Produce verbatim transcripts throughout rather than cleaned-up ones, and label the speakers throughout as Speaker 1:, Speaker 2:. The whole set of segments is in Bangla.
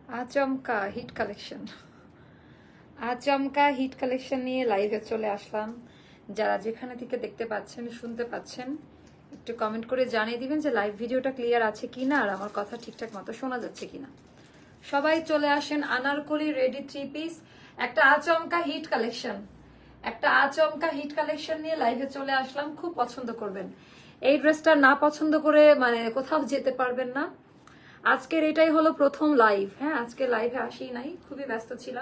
Speaker 1: আচমকা হিট কালেকশন আচমকা হিট কালেকশন নিয়ে লাইভে চলে আসলাম। যারা যেখানে থেকে দেখতে পাচ্ছেন শুনতে পাচ্ছেন একটু কমেন্ট করে জানিয়ে দিবেন যে লাইভ ভিডিওটা ক্লিয়ার আছে কিনা আর আমার কথা ঠিকঠাক মতো শোনা যাচ্ছে কিনা। সবাই চলে আসেন। আনারকলি রেডি থ্রি পিস, একটা আচমকা হিট কালেকশন একটা আচমকা হিট কালেকশন নিয়ে লাইভে চলে আসলাম। খুব পছন্দ করবেন। এই ড্রেসটা না পছন্দ করে মানে কোথাও যেতে পারবেন না। আজকের এটাই হলো প্রথম লাইভ। হ্যাঁ, আজকে লাইভে আসি নাই, খুবই ব্যস্ত ছিলাম।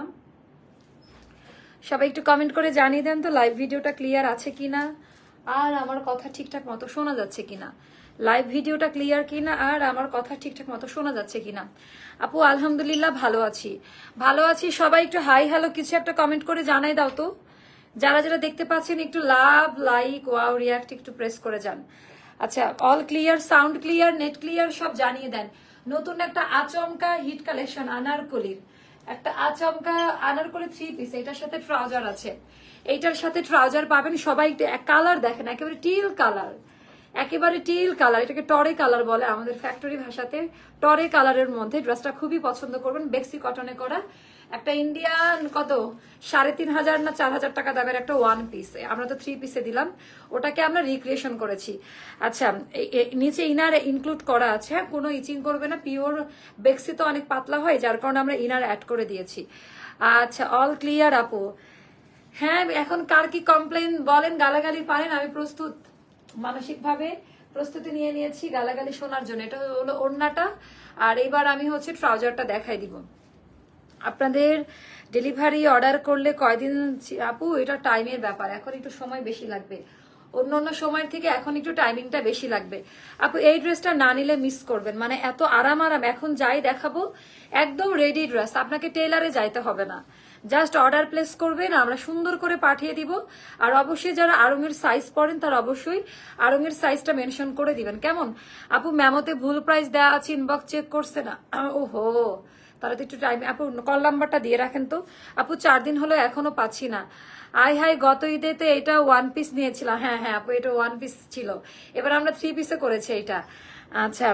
Speaker 1: সবাই একটু কমেন্ট করে জানিয়ে দেন তো লাইভ ভিডিওটা ক্লিয়ার আছে কিনা আর আমার কথা ঠিকঠাক মতো শোনা যাচ্ছে কিনা। লাইভ ভিডিওটা ক্লিয়ার কিনা আর আমার কথা ঠিকঠাক মতো শোনা যাচ্ছে কিনা। আপু আলহামদুলিল্লাহ ভালো আছি, ভালো আছি। সবাই একটু হাই হ্যালো কিছু একটা কমেন্ট করে জানাই দাও তো। যারা যারা দেখতে পাচ্ছেন একটু লাভ, লাইক, ওয়াও, রিয়াক্ট একটু প্রেস করে যান। আচ্ছা, all clear, sound clear, net clear সব জানিয়ে দেন। নতুন একটা আচমকা হিট কালেকশন আনারকলির, একটা আচমকা আনারকলি থ্রি পিস। এটার সাথে ট্রাউজার আছে, এইটার সাথে ট্রাউজার পাবেন। সবাই কালার দেখেন, একেবারে টিল কালার, একেবারে টিল কালার। এটাকে টরে কালার বলে আমাদের ফ্যাক্টরি ভাষাতে। টরে কালারের মধ্যে ড্রেসটা খুবই পছন্দ করবেন। বেক্সি কটনে করা একটা ইন্ডিয়ান কত সাড়ে তিন হাজার না চার হাজার টাকা দামের একটা ওয়ান পিস। আমরা তো থ্রি পিসে দিলাম, ওটাকে আমরা রিক্রিয়েশন করেছি। আচ্ছা, নিচে ইনার ইনক্লুড করা আছে, কোনো ইচিং করবে না। পিওর বেক্সি তো অনেক পাতলা হয়, যার কারণে আমরা ইনার অ্যাড করে দিয়েছি। আচ্ছা, অল ক্লিয়ার আপু। হ্যাঁ, এখন কার কি কমপ্লেন বলেন, গালাগালি পারেন। আমি প্রস্তুত, মানসিকভাবে প্রস্তুতি নিয়ে নিয়েছি গালাগালি শোনার জন্য। এটা হলো ওড়নাটা, আর এবার আমি হচ্ছে ট্রাউজারটা দেখাই দিব আপনাদের। ডেলিভারি অর্ডার করলে কয়দিন আপু? এটা টাইমের ব্যাপার, এখন একটু সময় বেশি লাগবে। অন্য অন্য সময়ের থেকে এখন একটু টাইমিংটা বেশি লাগবে। আপু এই ড্রেসটা না নিলে মিস করবেন, মানে এত আরাম আরাম। এখন যাই দেখাবো একদম রেডি ড্রেস, আপনাকে টেলারে যাইতে হবে না। জাস্ট অর্ডার প্লেস করবেন, আমরা সুন্দর করে পাঠিয়ে দিব। আর অবশ্যই যারা আড়ঙের সাইজ পড়েন তারা অবশ্যই আড়ঙের সাইজটা মেনশন করে দিবেন, কেমন? আপু মেমোতে ভুল প্রাইস দেওয়া আছে, ইনবক্স চেক করছে না। ওহো, তাহলে তো একটু টাইম। আপু কল নাম্বারটা দিয়ে রাখেন তো। আপু চার দিন হলো এখনো পাচ্ছি না। আই হাই, গত ঈদে তো এটা ওয়ান পিস নিয়েছিলাম। হ্যাঁ হ্যাঁ আপু, এটা ওয়ান পিস ছিল, এবার আমরা থ্রি পিসে করেছি এটা। আচ্ছা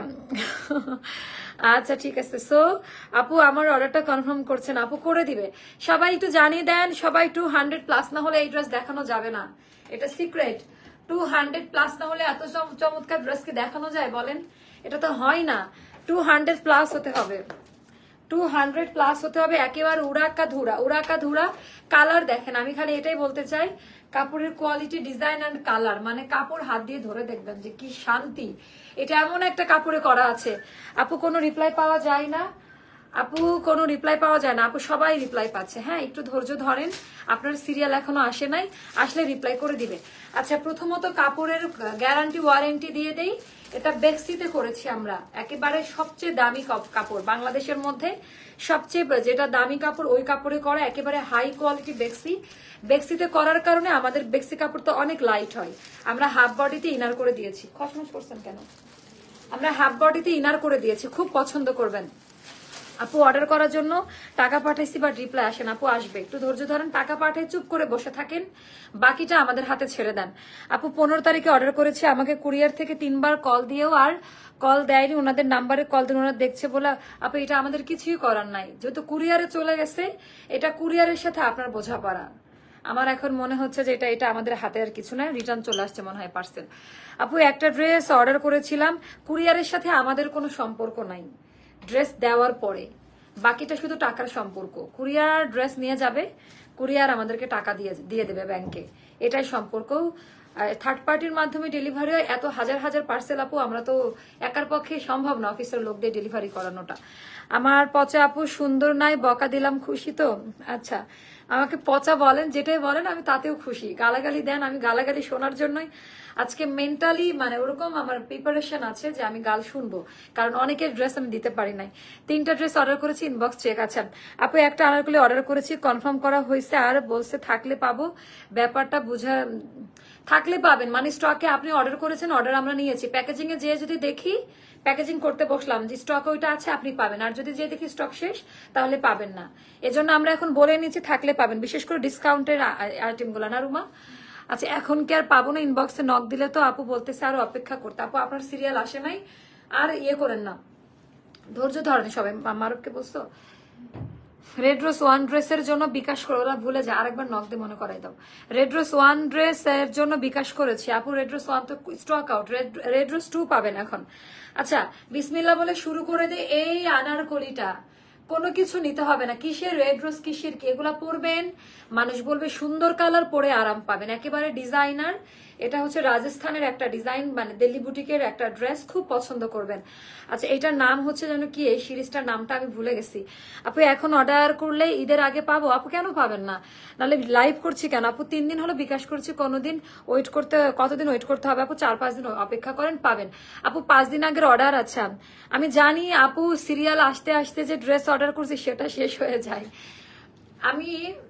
Speaker 1: আচ্ছা ঠিক আছে। সো আপু আমার অর্ডারটা কনফার্ম করছেন, আপু করে দিবে। সবাই একটু জানিয়ে দেন, সবাই টু হান্ড্রেড প্লাস না হলে এই ড্রেস দেখানো যাবে না। এটা সিক্রেট, টু হান্ড্রেড প্লাস না হলে এত চমৎকার ড্রেসকে দেখানো যায় বলেন? এটা তো হয় না। টু হান্ড্রেড প্লাস হতে হবে, টু হান্ড্রেড প্লাস হতে হবে। একেবারে উড়াকা ধুরা, উড়াকা ধুরা। কালার দেখেন, আমি খালি এটাই বলতে চাই, কাপড়ের কোয়ালিটি, ডিজাইন অ্যান্ড কালার, মানে কাপড় হাত দিয়ে ধরে দেখবেন যে কি শান্তি। এটা এমন একটা কাপড়ে করা আছে। আপু কোনো রিপ্লাই পাওয়া যায় না, আপু কোনো রিপ্লাই পাওয়া যায় না। আপু সবাই রিপ্লাই পাচ্ছে। হ্যাঁ, একটু ধৈর্য ধরেন, আপনার সিরিয়াল এখনো আসে নাই, আসলে রিপ্লাই করে দিবে। আচ্ছা, প্রথমত কাপড়ের গ্যারান্টি ওয়ারেন্টি দিয়ে দেই। এটা বেক্সিতে করেছি আমরা, একেবারে সবচেয়ে দামি কাপড় বাংলাদেশের মধ্যে, সবচেয়ে যেটা দামি কাপড় ওই কাপড়ে করা, একেবারে হাই কোয়ালিটি বেক্সি। বেক্সিতে করার কারণে আমাদের বেক্সি কাপড় তো অনেক লাইট হয়। আমরা হাফ বডিতে ইনার করে দিয়েছি। খসমস করছেন কেন? আমরা হাফ বডিতে ইনার করে দিয়েছি, খুব পছন্দ করবেন। আপু অর্ডার করার জন্য টাকা পাঠাইছি, বাট রিপ্লাই আসেন। আপু আসবে, একটু ধৈর্য ধরেন। টাকা পাঠাই চুপ করে বসে থাকেন, বাকিটা আমাদের হাতে ছেড়ে দেন। আপু পনেরো তারিখে অর্ডার করেছে, আমাকে কুরিয়ার থেকে তিনবার কল দিয়েও আর কল দেয়নি। ওনাদের নাম্বারে কল দিন, ওনারা দেখছে বলে। আপু এটা আমাদের কিছুই করার নাই, যেহেতু কুরিয়ারে চলে গেছে। এটা কুরিয়ারের সাথে আপনার বোঝাপড়া। আমার এখন মনে হচ্ছে যে এটা এটা আমাদের হাতে আর কিছু না, রিটার্ন চলে আসছে মনে হয় পার্সেল। আপু একটা ড্রেস অর্ডার করেছিলাম, কুরিয়ারের সাথে আমাদের কোনো সম্পর্ক নাই। ড্রেস দেওয়ার পরে বাকিটা শুধু টাকার সম্পর্ক। কুরিয়ার ড্রেস নিয়ে যাবে, কুরিয়ার আমাদেরকে টাকা দিয়ে দিয়ে দেবে ব্যাংকে, এটাই সম্পর্ক। থার্ড পার্টির মাধ্যমে ডেলিভারি হয়। এত হাজার হাজার পার্সেল আপু আমরা তো একার পক্ষে সম্ভব না অফিসের লোক দিয়ে ডেলিভারি করানোটা। আমার পচা আপু সুন্দর নাই, বকা দিলাম খুশি তো? আচ্ছা, আমাকে পচা বলেন, যেটাই বলেন আমি তাতেও খুশি। গালাগালি দেন, আমি গালাগালি শোনার জন্যই আজকে মেন্টালি মানে ওরকম আমার প্রিপারেশন আছে যে আমি গাল শুনবো, কারণ অনেকের ড্রেস আমি দিতে পারি নাই। তিনটা ড্রেস অর্ডার করেছি, ইনবক্স চেক আছে। আপু একটা আনারকলি অর্ডার করেছি, কনফার্ম করা হয়েছে, আর বলছে থাকলে পাবো। ব্যাপারটা বুঝা, থাকলে পাবেন মানে স্টকে আপনি অর্ডার করেছেন, অর্ডার আমরা নিয়েছি। প্যাকেজিং এ যেয়ে যদি দেখি, প্যাকেজিং করতে বসলাম যে স্টক ওইটা আছে আপনি পাবেন, আর যদি যে দেখি স্টক শেষ তাহলে পাবেন না। এজন্য আমরা এখন বলে নিচ্ছি থাকলে পাবেন, বিশেষ করে ডিসকাউন্টের আইটেম গুলো না রুমা। আচ্ছা, এখন কি আর পাবো না? ইনবক্সে নক দিলে তো আপু বলতেছে আরো অপেক্ষা করতে। আপু আপনার সিরিয়াল আসে নাই, আর ইয়ে করেন না, ধৈর্য ধরেন। সবাই মারুফকে বলছো রেড রোজ ওয়ান ড্রেসের জন্য বিকাশ করে, ওরা ভুলে যায়, আরেকবার নক দিয়ে মনে করাই দাও। রেড রোজ ওয়ান ড্রেস এর জন্য বিকাশ করেছি আপু। রেড রোজ ওয়ান তো stock out, red rose two পাবেন এখন। আচ্ছা, বিসমিল্লাহ বলে শুরু করে দিই। এই আনারকলিটা কোনো কিছু নিতে হবে না, কিসের রেড রোজ কিসের কি, এগুলা পরবেন মানুষ বলবে সুন্দর কালার, পরে আরাম পাবেন, একেবারে ডিজাইনার। এটা হচ্ছে রাজস্থানের একটা ডিজাইন, মানে দিল্লি বুটিকের একটা ড্রেস, খুব পছন্দ করবেন। আচ্ছা, এটার নাম হচ্ছে যেন কি, এই সিরিজটার নামটা আমি ভুলে গেছি আপু। এখন অর্ডার করলে ঈদের আগে পাবো আপু? কেন পাবেন না, নাহলে লাইভ করছি কেন আপু? তিন দিন হলো বিকাশ করছি, কোনোদিন ওয়েট করতে, কতদিন ওয়েট করতে হবে আপু? চার পাঁচ দিন অপেক্ষা করেন, পাবেন আপু। পাঁচ দিন আগের অর্ডার আছে, আমি জানি আপু। সিরিয়াল আসতে আসতে যে ড্রেস অর্ডার করছি সেটা শেষ হয়ে যায়। আমি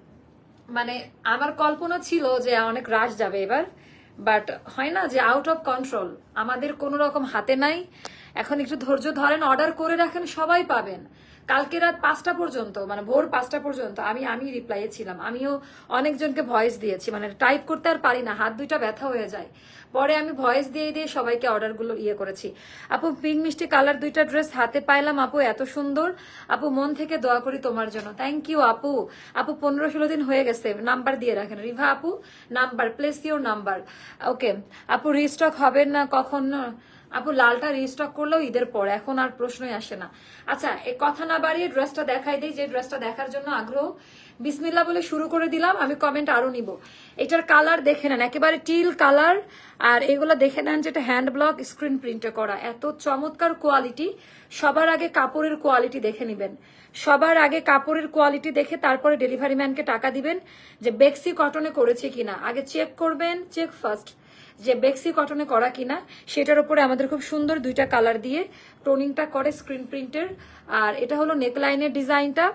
Speaker 1: মানে আমার কল্পনা ছিল যে অনেক রাশ যাবে এবার, বাট হয় না যে আউট অফ কন্ট্রোল, আমাদের কোনো রকম হাতে নাই। এখন একটু ধৈর্য ধরেন, অর্ডার করে রাখেন, সবাই পাবেন। কালকে রাত পাঁচটা পর্যন্ত, মানে ভোর পাঁচটা পর্যন্ত আমি আমি রিপ্লাইয়ে ছিলাম। আমিও অনেকজনকে ভয়েস দিয়েছি, মানে টাইপ করতে আর পারি না, হাত দুইটা ব্যথা হয়ে যায়। পরে আমি ভয়েস দিয়ে দিয়ে সবাইকে অর্ডারগুলো ইয়ে করেছি। আপু পিঙ্ক মিষ্টি কালার দুইটা ড্রেস হাতে পাইলাম আপু, এত সুন্দর আপু, মন থেকে দোয়া করি তোমার জন্য। থ্যাংক ইউ আপু। আপু পনেরো ষোলো দিন হয়ে গেছে, নাম্বার দিয়ে রাখেন রিভা আপু, number, place your number. Okay আপু, রিস্টক হবে না কখন আপু? লালটা রিস্টক করলেও ঈদের পর, এখন আর প্রশ্নই আসে না। আচ্ছা, এই কথা না বাড়িয়ে ড্রেসটা দেখাই দিই, যে ড্রেসটা দেখার জন্য আগ্রহ। বিসমিল্লাহ বলে শুরু করে দিলাম, আমি কমেন্ট আরো নিব। এটার কালার দেখে নেন, একেবারে টিল কালার। আর এগুলো দেখে নেন যেটা হ্যান্ড ব্লক স্ক্রিন প্রিন্টে করা, এত চমৎকার কোয়ালিটি। সবার আগে কাপড়ের কোয়ালিটি দেখে নিবেন, সবার আগে কাপড়ের কোয়ালিটি দেখে তারপরে ডেলিভারি ম্যানকে টাকা দিবেন, যে বেক্সি কটনে করেছে কিনা আগে চেক করবেন। চেক ফার্স্ট যে বেক্সি কটনে করা কিনা, সেটার উপরে আমাদের খুব সুন্দর দুইটা কালার দিয়ে টোনিংটা করে স্ক্রিন প্রিন্টের। আর এটা হলো নেকলাইনের ডিজাইনটা,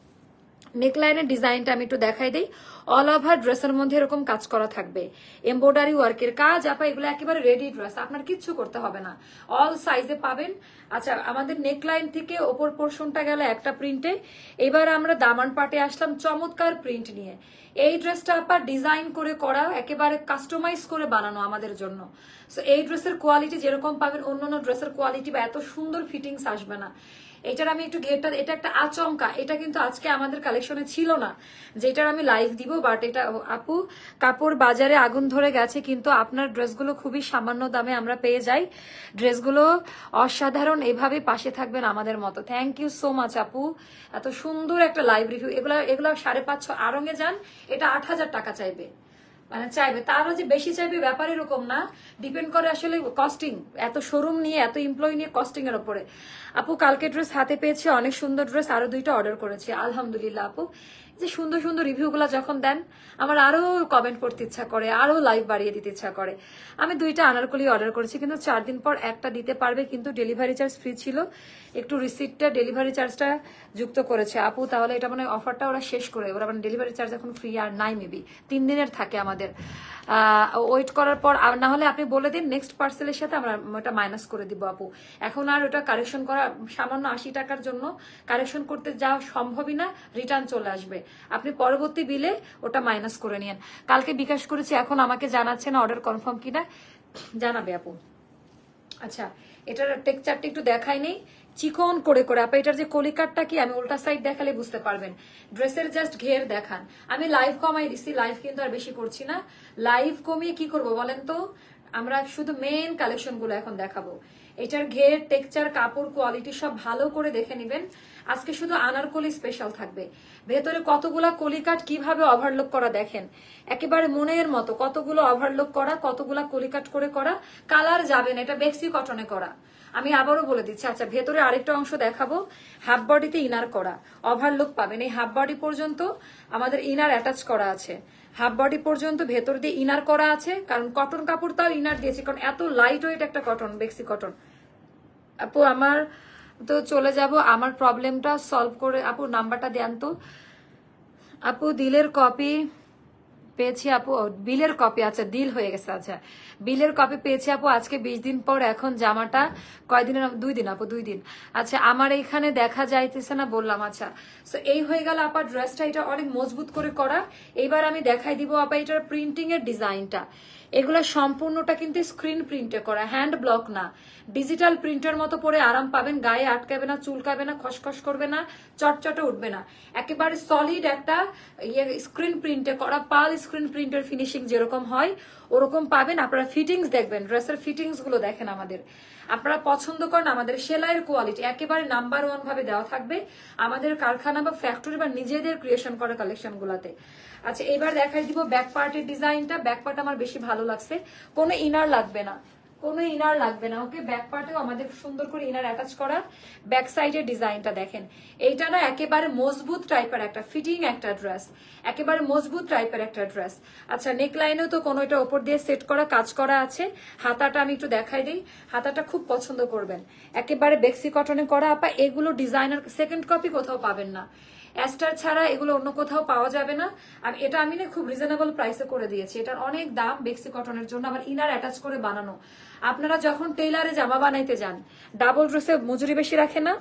Speaker 1: নেকলাইনের ডিজাইনটা আমি একটু দেখাই দিই। অল ওভার ড্রেসের মধ্যে এরকম কাজ করা থাকবে, এমব্রয়ডারি ওয়ার্কের কাজ। আপা এগুলো একেবারে রেডি ড্রেস, আপনার কিচ্ছু করতে হবে না, অল সাইজে পাবেন। আচ্ছা, আমাদের নেকলাইন থেকে ওপর পোর্শনটা গেল একটা প্রিন্টে। এবার আমরা দামান পাটে আসলাম চমৎকার প্রিন্ট নিয়ে। এই ড্রেসটা আপা ডিজাইন করে করা, একেবারে কাস্টমাইজ করে বানানো আমাদের জন্য। সো এই ড্রেসের কোয়ালিটি যেরকম পাবেন অন্যান্য ড্রেসের কোয়ালিটি বা এত সুন্দর ফিটিংস আসবে না। এটার আমি একটু ঘেরটা, এটা একটা আচমকা, এটা কিন্তু আজকে আমাদের কালেকশনে ছিল না, যেটার আমি লাইভ দিব। বাট এটা আপু, কাপড় বাজারে আগুন ধরে গেছে, কিন্তু আপনার ড্রেসগুলো খুবই সামান্য দামে আমরা পেয়ে যাই। ড্রেসগুলো অসাধারণ, এভাবে পাশে থাকবেন আমাদের মতো। থ্যাংক ইউ সো মাচ আপু, এত সুন্দর একটা লাইভ রিভিউ। এগুলো এগুলো সাড়ে পাঁচশো আরঙে যান, এটা আট হাজার টাকা চাইবে, মানে চাইবে, তারও যে বেশি চাইবে ব্যাপার এরকম না, ডিপেন্ড করে আসলে কস্টিং, এত শোরুম নিয়ে এত এমপ্লয়ি নিয়ে কস্টিং এর উপরে। আপু কালকে ড্রেস হাতে পেয়েছি, অনেক সুন্দর ড্রেস, আরো দুইটা অর্ডার করেছি আলহামদুলিল্লাহ। আপু যে সুন্দর সুন্দর রিভিউ গুলা যখন দেন, আমার আরো কমেন্ট করতে ইচ্ছা করে, আরো লাইভ বাড়িয়ে দিতে ইচ্ছা করে। আমি দুইটা আনারকলি অর্ডার করেছি, কিন্তু চার দিন পর একটা দিতে পারবে, কিন্তু ডেলিভারি চার্জ ফ্রি ছিল, একটু রিসিপ্টটা ডেলিভারি চার্জটা যুক্ত করেছে আপু। তাহলে এটা মানে অফারটা ওরা শেষ করে, ওরা মানে ডেলিভারি চার্জ এখন ফ্রি আর নাই, মেবি তিন দিনের থাকে আমাদের। ওয়েট করার পর না হলে আপনি বলে দিন, নেক্সট পার্সেলের সাথে আমরা ওটা মাইনাস করে দিব আপু। এখন আর ওটা কারেকশন করা, সামান্য আশি টাকার জন্য কারেকশন করতে যাওয়া সম্ভবই না, রিটার্ন চলে আসবে। আপনি পরবর্তী বিলে ওটা মাইনাস করে নিন। কালকে বিকাশ করেছি, এখন আমাকে জানাচ্ছে না অর্ডার কনফার্ম কিনা, জানাবে আপু। আচ্ছা, এটার টেক্সচারটা একটু দেখাই নেই, চিকন করে করে। আপা এটার যে কলিকাটটা কি, আমি উল্টা সাইড দেখালে বুঝতে পারবেন। ড্রেসের জাস্ট ঘের দেখান। আমি লাইভ কমাই দিছি, লাইভ কিন্তু আর বেশি করছি না। লাইভ কমিয়ে কি করব বলেন তো, আমরা শুধু মেন কালেকশন গুলো এখন দেখাবো। এটার ঘের, টেক্সচার, কাপড় কোয়ালিটি সব ভালো করে দেখে নেবেন। আজকে শুধু আনারকলি স্পেশাল থাকবে। ভেতরে কতগুলা কলিকাট কিভাবে ওভারলোক করা দেখেন, একেবারে মনের মতো কতগুলো ওভারলোক করা, কতগুলা কলিকাট করে করা, কালার যাবে না, এটা বেক্সি কটনে করা। আমি আবারও বলে দিচ্ছি। আচ্ছা, ভেতরে আরেকটা অংশ দেখাবো, হাফ বডিতে ইনার করা, ওভারলোক পাবেন। এই হাফ বডি পর্যন্ত আমাদের ইনার অ্যাটাচ করা আছে, হাফ বডি পর্যন্ত ভেতর দিয়ে ইনার করা আছে, কারণ কটন কাপড় তাও ইনার দিয়েছি, কারণ এত লাইট ওয়েট একটা কটন, বেক্সি কটন। আপু আমার তো চলে যাব, আমার প্রবলেমটা সলভ করে। আপু নাম্বারটা দেন তো আপু। দিলের কপি পেয়েছি আপু, বিলের কপি, আচ্ছা ডিল হয়ে গেছে। আচ্ছা, বিলের কপি পেয়েছি আপু আজকে বিশ দিন পর। এখন জামাটা কয়দিনের? দুই দিন আপু, দুই দিন। আচ্ছা, আমার এইখানে দেখা যাইতেছে না বললাম। আচ্ছা, তো এই হয়ে গেল আপা ড্রেসটা, এটা অনেক মজবুত করে করা। এইবার আমি দেখাই দিব আপা এটার প্রিন্টিং এর ডিজাইনটা। এগুলো সম্পূর্ণটা কিন্তু স্ক্রিন প্রিন্টে করা, হ্যান্ড ব্লক না, ডিজিটাল প্রিন্টের মতো পরে আরাম পাবেন, গায়ে আটকাবে না, চুলকাবে না, খসখস করবে না, চটচটে উঠবে না, একেবারে সলিড একটা ইয়ে স্ক্রিন প্রিন্টে করা, পাল স্ক্রিন প্রিন্টের ফিনিশিং যেরকম হয় ওরকম পাবেন। আপনারা ফিটিংস দেখবেন, ড্রেসের ফিটিংস গুলো দেখেন আমাদের, আপনারা পছন্দ করেন। আমাদের সেলাইয়ের কোয়ালিটি একেবারে নাম্বার ওয়ান ভাবে দেওয়া থাকবে আমাদের কারখানা বা ফ্যাক্টরি বা নিজেদের ক্রিয়েশন করা কালেকশন গুলাতে। আচ্ছা এবার দেখাই দিব ব্যাক পার্টের ডিজাইনটা। ব্যাক পার্ট আমার বেশি ভালো লাগছে, কোনো ইনার লাগবে না, কোনো ইনার লাগবে না। ওকে, ব্যাক পার্টেও আমাদের সুন্দর করে ইনার অ্যাটাচ করা। ব্যাক সাইডের ডিজাইনটা দেখেন, এইটা না একেবারে মজবুত টাইপের একটা ফিটিং একটা ড্রেস, একেবারে মজবুত টাইপের একটা ড্রেস। আচ্ছা নেকলাইনেও তো কোনো এটা ওপর দিয়ে সেট করা কাজ করা আছে। হাতাটা আমি একটু দেখাই দিই, হাতাটা খুব পছন্দ করবেন, একেবারে বেক্সি কটনে করা আপা। এগুলো ডিজাইনার সেকেন্ড কপি কোথাও পাবেন না, অ্যাস্টার ছাড়া এগুলো অন্য কোথাও পাওয়া যাবে না। আমি এটা আমি না খুব রিজনেবল প্রাইসে করে দিয়েছি, এটার অনেক দাম বেক্সি কটনের জন্য, আবার ইনার অ্যাটাচ করে বানানো। আপনারা যখন টেইলারে জামা বানাইতে যান ডাবল ড্রেসে মজুরি বেশি রাখে না,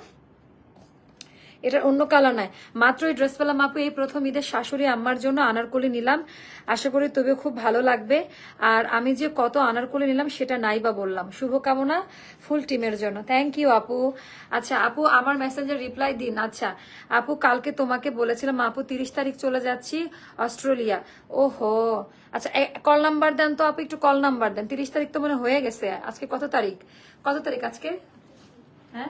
Speaker 1: এটার অন্য কালার নাই। মাত্র এই ড্রেস পেলাম আপু এই প্রথম ঈদের শাশুড়ি আম্মার জন্য আনারকলি নিলাম, আশা করি তবে খুব ভালো লাগবে। আর আমি যে কত আনারকলি নিলাম সেটা নাই বা বললাম। শুভকামনা ফুল টিমের জন্য, থ্যাংক ইউ আপু। আচ্ছা আপু আমার মেসেঞ্জার রিপ্লাই দিন। আচ্ছা আপু কালকে তোমাকে বলেছিলাম আপু তিরিশ তারিখ চলে যাচ্ছি অস্ট্রেলিয়া। ওহো আচ্ছা কল নাম্বার দেন তো আপু, একটু কল নাম্বার দেন। তিরিশ তারিখ তো মনে হয়ে গেছে, আজকে কত তারিখ, কত তারিখ আজকে, হ্যাঁ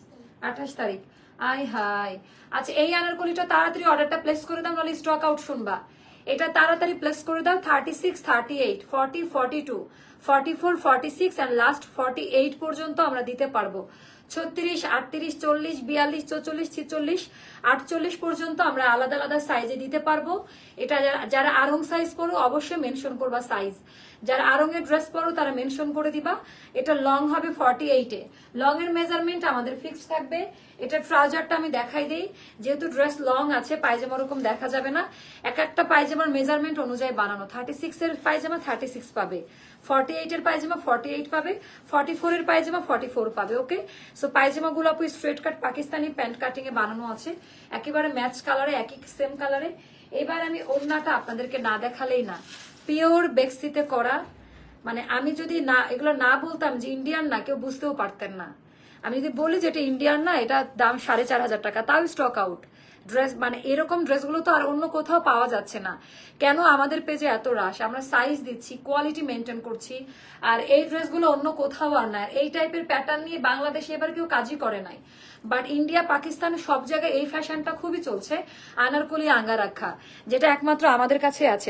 Speaker 1: আঠাশ তারিখ। আই হাই আচ্ছা এই আনারকলিটা তাড়াতাড়ি অর্ডারটা প্লেস করে দাও, নাহলে স্টক আউট শুনবা। এটা তাড়াতাড়ি প্লেস করে দাও। Thirty six thirty eight forty forty two forty four forty six and last forty eight পর্যন্ত আমরা দিতে পারবো। ছত্রিশ আটত্রিশ চল্লিশ বিয়াল্লিশ চৌচল্লিশ ছিচল্লিশ আটচল্লিশ পর্যন্ত আমরা আলাদা আলাদা সাইজে দিতে পারবো। এটা যারা আরং সাইজ পড়ো অবশ্যই মেনশন করবা সাইজ, যারা আরং এর ড্রেস পরো তারা মেনশন করে দিবা। এটা লং হবে ফর্টি এইটে, লং এর মেজারমেন্ট আমাদের ফিক্স থাকবে। এটা ট্রাউজারটা আমি দেখাই দিই, যেহেতু ড্রেস লং আছে পায়জামা ওরকম দেখা যাবে না, এক একটা পায়জামার মেজারমেন্ট অনুযায়ী বানানো। থার্টি সিক্স এর পায়জামা থার্টি সিক্স পাবে, ফর্টি এইট এর পায়জামা ফর্টি এইট পাবে, ফর্টি ফোর এর পায়জামা ফর্টি ফোর পাবে। ওকে, সো পায়জামা গুলো আপু straight cut Pakistani pant cutting এ বানানো আছে, একেবারে ম্যাচ কালারে, একই সেম কালারে। এবার আমি ওড়নাটা আপনাদেরকে না দেখালেই না, পিওর বেক্সিতে করা। মানে আমি যদি না এগুলো না বলতাম যে ইন্ডিয়ান না, কেউ বুঝতেও পারতেন না। আমি যদি বলি যে এটা ইন্ডিয়ান না, এটা দাম সাড়ে চার হাজার টাকা, তাও স্টক আউট ড্রেস। মানে এরকম ড্রেসগুলো তো আর অন্য কোথাও পাওয়া যাচ্ছে না। কেন আমাদের পেজে এত রাশ, আমরা সাইজ দিচ্ছি, কোয়ালিটি মেনটেন করছি, আর এই ড্রেসগুলো অন্য কোথাও আর না। এই টাইপের প্যাটার্ন নিয়ে বাংলাদেশে এবার কেউ কাজই করে নাই, বাট ইন্ডিয়া পাকিস্তান সব জায়গায় এই ফ্যাশনটা খুবই চলছে, আনারকলি আঙ্গারাখা, যেটা একমাত্র আমাদের কাছে আছে।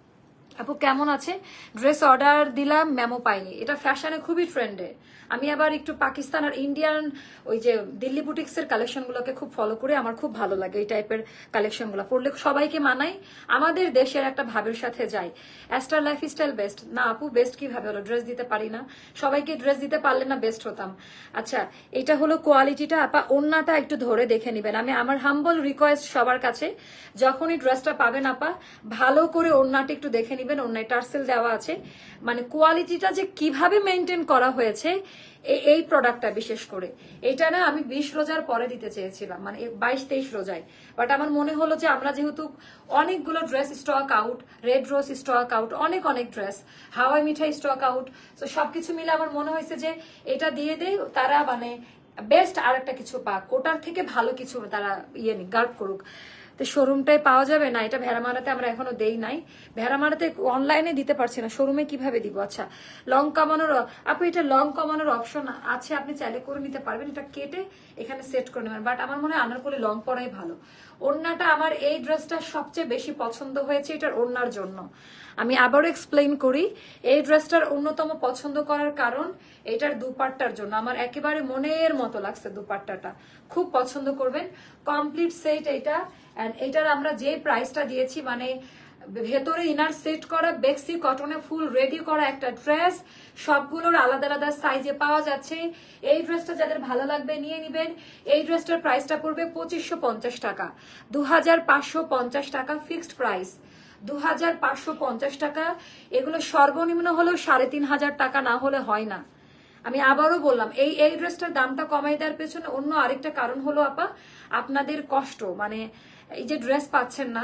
Speaker 1: আপু কেমন আছে? ড্রেস অর্ডার দিলাম মেমো পাইনি, এটা ফ্যাশনে খুবই ট্রেন্ডে। আমি আবার একটু পাকিস্তান আর ইন্ডিয়ান ওই যে দিল্লি বুটিক্স এর কালেকশন গুলোকে খুব ফলো করে, আমার খুব ভালো লাগে এই টাইপের কালেকশন গুলো পরলে, সবাইকে মানাই, আমাদের দেশের একটা ভাবের সাথে যায়। অ্যাস্টার লাইফস্টাইল বেস্ট না আপু, বেস্ট কিভাবে হলো, ড্রেস দিতে পারি না, সবাইকে ড্রেস দিতে পারলে না বেস্ট হতাম। আচ্ছা এটা হলো কোয়ালিটিটা আপা, ওড়নাটা একটু ধরে দেখে নিবেন। আমি আমার হাম্বল রিকোয়েস্ট সবার কাছে, যখনই ড্রেসটা পাবেন আপা ভালো করে ওড়নাটা একটু দেখে নিবেন, ওড়নায় টার্সেল দেওয়া আছে। মানে কোয়ালিটিটা যে কিভাবে মেনটেন করা হয়েছে এই প্রোডাক্টটা বিশেষ করে, এটা না আমি বিশ রোজার পরে দিতে চেয়েছিলাম, মানে বাইশ তেইশ রোজায়, বাট আমার মনে হলো যে আমরা যেহেতু অনেকগুলো dress stock out, red rose stock out, অনেক অনেক ড্রেস, হাওয়াই মিঠাই স্টক আউট, তো সবকিছু মিলে আমার মনে হয়েছে যে এটা দিয়ে দেই, তারা মানে বেস্ট আর একটা কিছু পাক, ওটার থেকে ভালো কিছু তারা ইয়ে নি গার্ড করুক। তো শোরুমটাই পাওয়া যাবে না, এটা ভেড়ামারাতে আমরা এখনো দেই নাই, ভেড়ামারাতে অনলাইনে দিতে পারছি না, শোরুমে কিভাবে দিব? আচ্ছা লং কমানোর আপু, এটা লং কমানোর অপশন আছে, আপনি চাইলে করে নিতে পারবেন, এটা কেটে এখানে সেট করে নেবেন, বাট আমার মনে হয় আনারকলি লং পরাই ভালো। ওড়নাটা আমার এই ড্রেসটা সবচেয়ে বেশি পছন্দ হয়েছে এটার ওড়নার জন্য। আমি আবারও এক্সপ্লেইন করি, এই ড্রেসটার অন্যতম পছন্দ করার কারণ এটার দুপাট্টার জন্য। আমার একেবারে মনের মতো লাগছে দুপাট্টাটা, খুব পছন্দ করবেন। কমপ্লিট সেট এটা, এন্ড এটার আমরা যে প্রাইসটা দিয়েছি, মানে ভেতরে ইনার সেট করা বেক্সি কটনে ফুল রেডি করা একটা ড্রেস, সবগুলোর আলাদা আলাদা সাইজে পাওয়া যাচ্ছে। এই ড্রেসটা যাদের ভালো লাগবে নিয়ে নিবেন। এই ড্রেসটার প্রাইসটা পড়বে পঁচিশশো পঞ্চাশ টাকা, দু হাজার পাঁচশো পঞ্চাশ টাকা ফিক্সড প্রাইস, দু হাজার পাঁচশো পঞ্চাশ টাকা। এগুলো সর্বনিম্ন হলেও সাড়ে তিন হাজার টাকা না হলে হয় না। আমি আবারও বললাম, এই এই ড্রেসটার দামটা কমাই দেওয়ার পেছনে অন্য আরেকটা কারণ হলো আপা আপনাদের কষ্ট, মানে এই যে ড্রেস পাচ্ছেন না,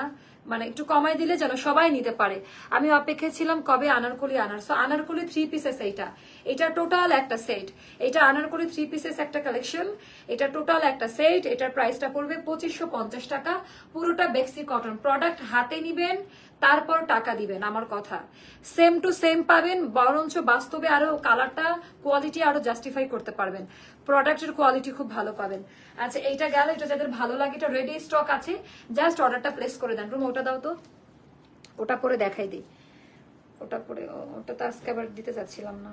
Speaker 1: মানে একটু কমাই দিলে যেন সবাই নিতে পারে। আমি অপেক্ষায় ছিলাম কবে আনারকলি আনার। সো আনারকলি থ্রি পিসেস, এইটা এটা টোটাল একটা সেট। এটা আনারকলি থ্রি পিসেস একটা কালেকশন, এটা টোটাল একটা সেট। এটার প্রাইসটা পড়বে পঁচিশশো পঞ্চাশ টাকা। পুরোটা বেক্সি কটন প্রোডাক্ট, হাতে নিবেন তারপর টাকা দিবেন, আমার কথা। সেম টু সেম পাবেন, বরঞ্চ বাস্তবে আরো কালারটা কোয়ালিটি আরো জাস্টিফাই করতে পারবেন। প্রোডাক্টের কোয়ালিটি খুব ভালো পাবেন। আচ্ছা এইটা গেল, এটা যাদের ভালো লাগে এটা রেডি স্টক আছে, জাস্ট অর্ডারটা প্লেস করে দেন। রুম ওটা দাও তো, ওটা পরে দেখাই দিই। ওটা পরে, ওটা তো আজকে আবার দিতে চাচ্ছিলাম না,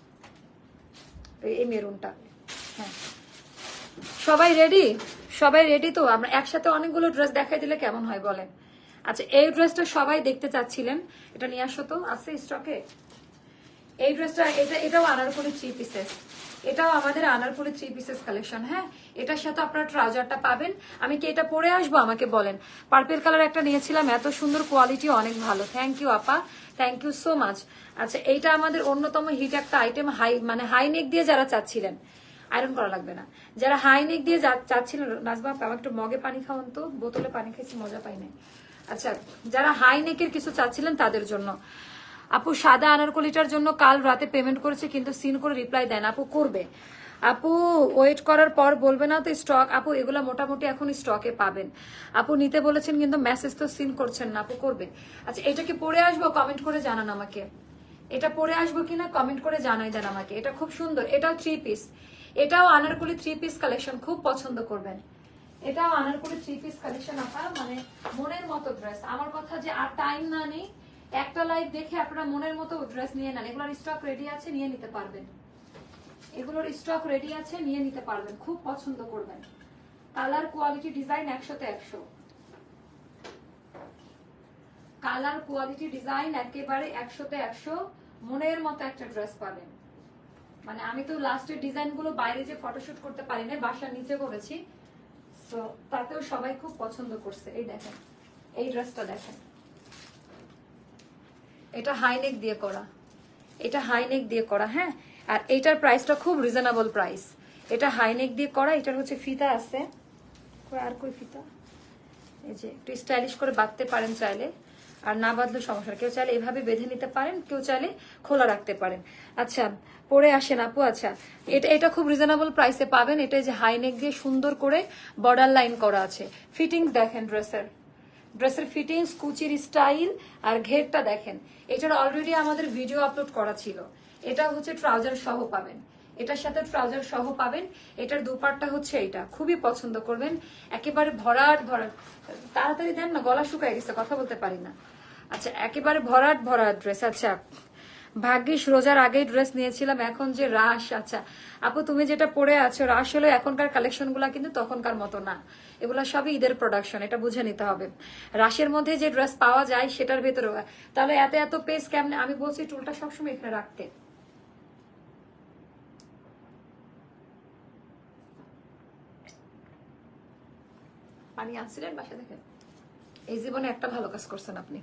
Speaker 1: এই মেরুনটা। হ্যাঁ সবাই রেডি, সবাই রেডি তো? আমরা একসাথে অনেকগুলো ড্রেস দেখাই দিলে কেমন হয় বলেন? আচ্ছা এই ড্রেসটা সবাই দেখতে চাচ্ছিলেন, এটা নিয়ে আসো তো, আছে স্টকে এই ড্রেসটা। এটা এটাও আনারকলি থ্রি পিসেস, এটাও আমাদের আনারকলি থ্রি পিসেস কালেকশন। হ্যাঁ এটার সাথে আপনার ট্রাউজারটা পাবেন। আমি কি এটা পরে আসবো? আমাকে বলেন। পার্পেল কালার একটা নিয়েছিলাম, এত সুন্দর কোয়ালিটি, অনেক ভালো। থ্যাংক ইউ আপা, থ্যাংক ইউ সো মাচ। আচ্ছা এইটা আমাদের অন্যতম হিট একটা আইটেম, হাই মানে হাই নেক দিয়ে যারা চাচ্ছিলেন, আয়রন করা লাগবে না, যারা হাই নেক দিয়ে চাচ্ছিলেন, নাজবা আমার একটু মগে পানি খাওয়ান তো, বোতলে পানি খাইছি মজা পাই নাই। আচ্ছা যারা হাই নেকের কিছু চাচ্ছিলেন তাদের জন্য। আপু সাদা আনারকলিটার জন্য কাল রাতে পেমেন্ট করেছে কিন্তু সিন করে রিপ্লাই দেন। আপু করবে, আপু ওয়েট করার পর বলবে না তো স্টক। আপু এগুলা মোটামুটি এখন স্টকে পাবেন। আপু নিতে বলেছেন কিন্তু মেসেজ তো সিন করছেন না। আপু করবে। আচ্ছা এটা কি পরে আসবো? কমেন্ট করে জানান আমাকে। এটা পরে আসবো কিনা কমেন্ট করে জানাই দেন আমাকে। এটা খুব সুন্দর, এটাও থ্রি পিস, এটাও আনারকলি থ্রি পিস কালেকশন, খুব পছন্দ করবেন। এটাও আনারকলি থ্রি পিস কালেকশন আপা, মানে মনের মতো ড্রেস। আমার কথা যে আর টাইম না নেই, একটা লাইভ দেখে আপনারা মনের মতো ড্রেস নিয়ে নেন। এগুলোর স্টক রেডি আছে, নিয়ে নিতে পারবেন। এগুলোর স্টক রেডি আছে, নিয়ে নিতে পারবেন, খুব পছন্দ করবেন। কালার কোয়ালিটি ডিজাইন একশোতে একশো, কালার কোয়ালিটি ডিজাইন একেবারে একশোতে একশো, মনের মতো একটা ড্রেস পাবেন। মানে আমি তো লাস্টের ডিজাইন গুলো বাইরে যে ফটোশুট করতে পারি না, বাসার নিচে করেছি, তো তাতেও সবাই খুব পছন্দ করছে। এই দেখেন এই ড্রেসটা দেখেন, এটা হাইনেক দিয়ে করা, এটা হাইনেক দিয়ে করা। হ্যাঁ আর এইটার প্রাইসটা খুব রিজনেবল প্রাইস। এটা হাইনেক দিয়ে করা, এটার হচ্ছে ফিতা আছে, আর কই ফিতা, এই যে একটু স্টাইলিশ করে বাঁধতে পারেন চাইলে, আর না বাঁধলে সমস্যা। কেউ চাইলে এভাবে বেঁধে নিতে পারেন, কেউ চাইলে খোলা রাখতে পারেন। আচ্ছা পরে আসেন আপু। আচ্ছা এটা এটা খুব রিজনেবল প্রাইসে পাবেন। এটা যে হাইনেক দিয়ে সুন্দর করে বর্ডার লাইন করা আছে। ফিটিংস দেখেন ড্রেসের, ড্রেসের ফিটিংস, কুচির স্টাইল আর ঘেরটা দেখেন। এটার অলরেডি আমাদের ভিডিও আপলোড করা ছিল। এটা হচ্ছে ট্রাউজার সহ পাবেন, এটার সাথে ট্রাউজার সহ পাবেন। এটার দুপাটটা হচ্ছে এইটা, খুবই পছন্দ করবেন। একেবারে ভরাট ভরাট, তাড়াতাড়ি দেন না, গলা শুকায় গেছে, কথা বলতে পারি না। আচ্ছা একেবারে ভরাট ভরাট ড্রেস। আচ্ছা ভাগ্যিস রোজার আগেই ড্রেস নিয়েছিলাম, এখন যে রাশ। আচ্ছা আপু তুমি যেটা পরে আছো, রাশ হলো এখনকার কালেকশন গুলা কিন্তু তখনকার মতো না, এগুলা সবই ঈদের প্রোডাকশন, এটা বুঝে নিতে হবে। রাশের মধ্যে যে ড্রেস পাওয়া যায় সেটার ভেতরে, তাহলে এত এত পেস কেমনে? আমি বলছি টুলটা সবসময় এখানে রাখতে। পানি আনছিলেন বাসা? দেখেন এই জীবনে একটা ভালো কাজ করছেন আপনি।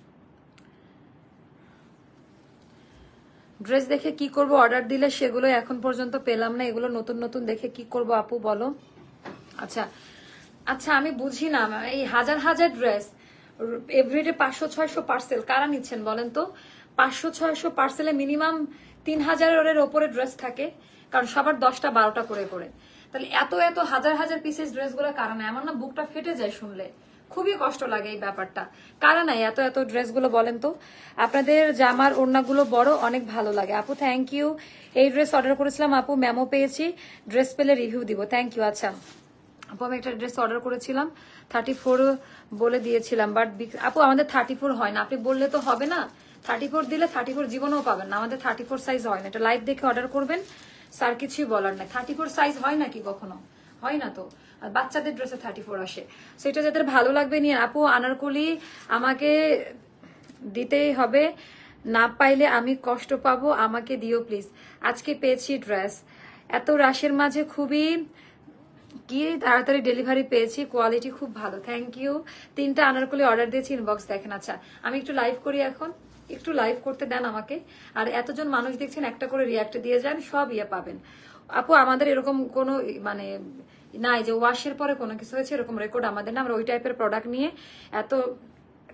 Speaker 1: ড্রেস দেখে কি করব, অর্ডার দিলে সেগুলো এখন পর্যন্ত পেলাম না, এগুলো নতুন নতুন দেখে কি করব আপু বলো। আচ্ছা আচ্ছা আমি বুঝি না, এই হাজার হাজার ড্রেস এভরিডে পাঁচশো ছয়শো পার্সেল কারা নিচ্ছেন বলেন তো? পাঁচশো ছয়শো পার্সেলে মিনিমাম তিন হাজারের ওপরে ড্রেস থাকে, কারণ সবার দশটা বারোটা করে করে। তাহলে এত এত হাজার হাজার পিসেস ড্রেস গুলো কারা নেয়? আমার না বুকটা ফেটে যায় শুনলে, খুবই কষ্ট লাগে এই ব্যাপারটা। কারা নাই এত এত ড্রেস গুলো বলেন তো? আপনাদের জামার ওড়নাগুলো বড়, অনেক ভালো লাগে আপু, থ্যাংক ইউ। এই ড্রেস অর্ডার করেছিলাম আপু, মেমো পেয়েছি, ড্রেস পেলে রিভিউ দিব, থ্যাংক ইউ। আচ্ছা আপু আমি একটা ড্রেস অর্ডার করেছিলাম, থার্টি ফোর বলে দিয়েছিলাম, বাট আপু আমাদের থার্টি ফোর হয় না, আপনি বললে তো হবে না। থার্টি ফোর দিলে থার্টি ফোর জীবনেও পাবেন না, আমাদের থার্টি ফোর সাইজ হয় না, এটা লাইভ দেখে অর্ডার করবেন, স্যার কিছুই বলার নাই। থার্টি ফোর সাইজ হয় নাকি কখনো? হয় না তো। আর বাচ্চাদের ড্রেসে থার্টি ফোর আসে, সেটা যাদের ভালো লাগবে নিয়ে। আপু আনারকলি আমাকে দিতেই হবে, না পাইলে আমি কষ্ট পাবো, আমাকে দিও প্লিজ। আজকে পেয়েছি ড্রেস, এত রাশের মাঝে খুবই কি তাড়াতাড়ি ডেলিভারি পেয়েছি, কোয়ালিটি খুব ভালো, থ্যাংক ইউ। তিনটা আনারকলি অর্ডার দিয়েছি, ইনবক্স দেখেন। আচ্ছা আমি একটু লাইভ করি এখন, একটু লাইভ করতে দেন আমাকে। আর এতজন মানুষ দেখছেন, একটা করে রিয়াক্ট দিয়ে যান, সব ইয়ে পাবেন। আপু আমাদের এরকম কোনো মানে নাই যে ওয়াশের পরে কোনো কিছু হয়েছে, এরকম রেকর্ড আমাদের না, আমরা ওই টাইপের প্রোডাক্ট নিয়ে এত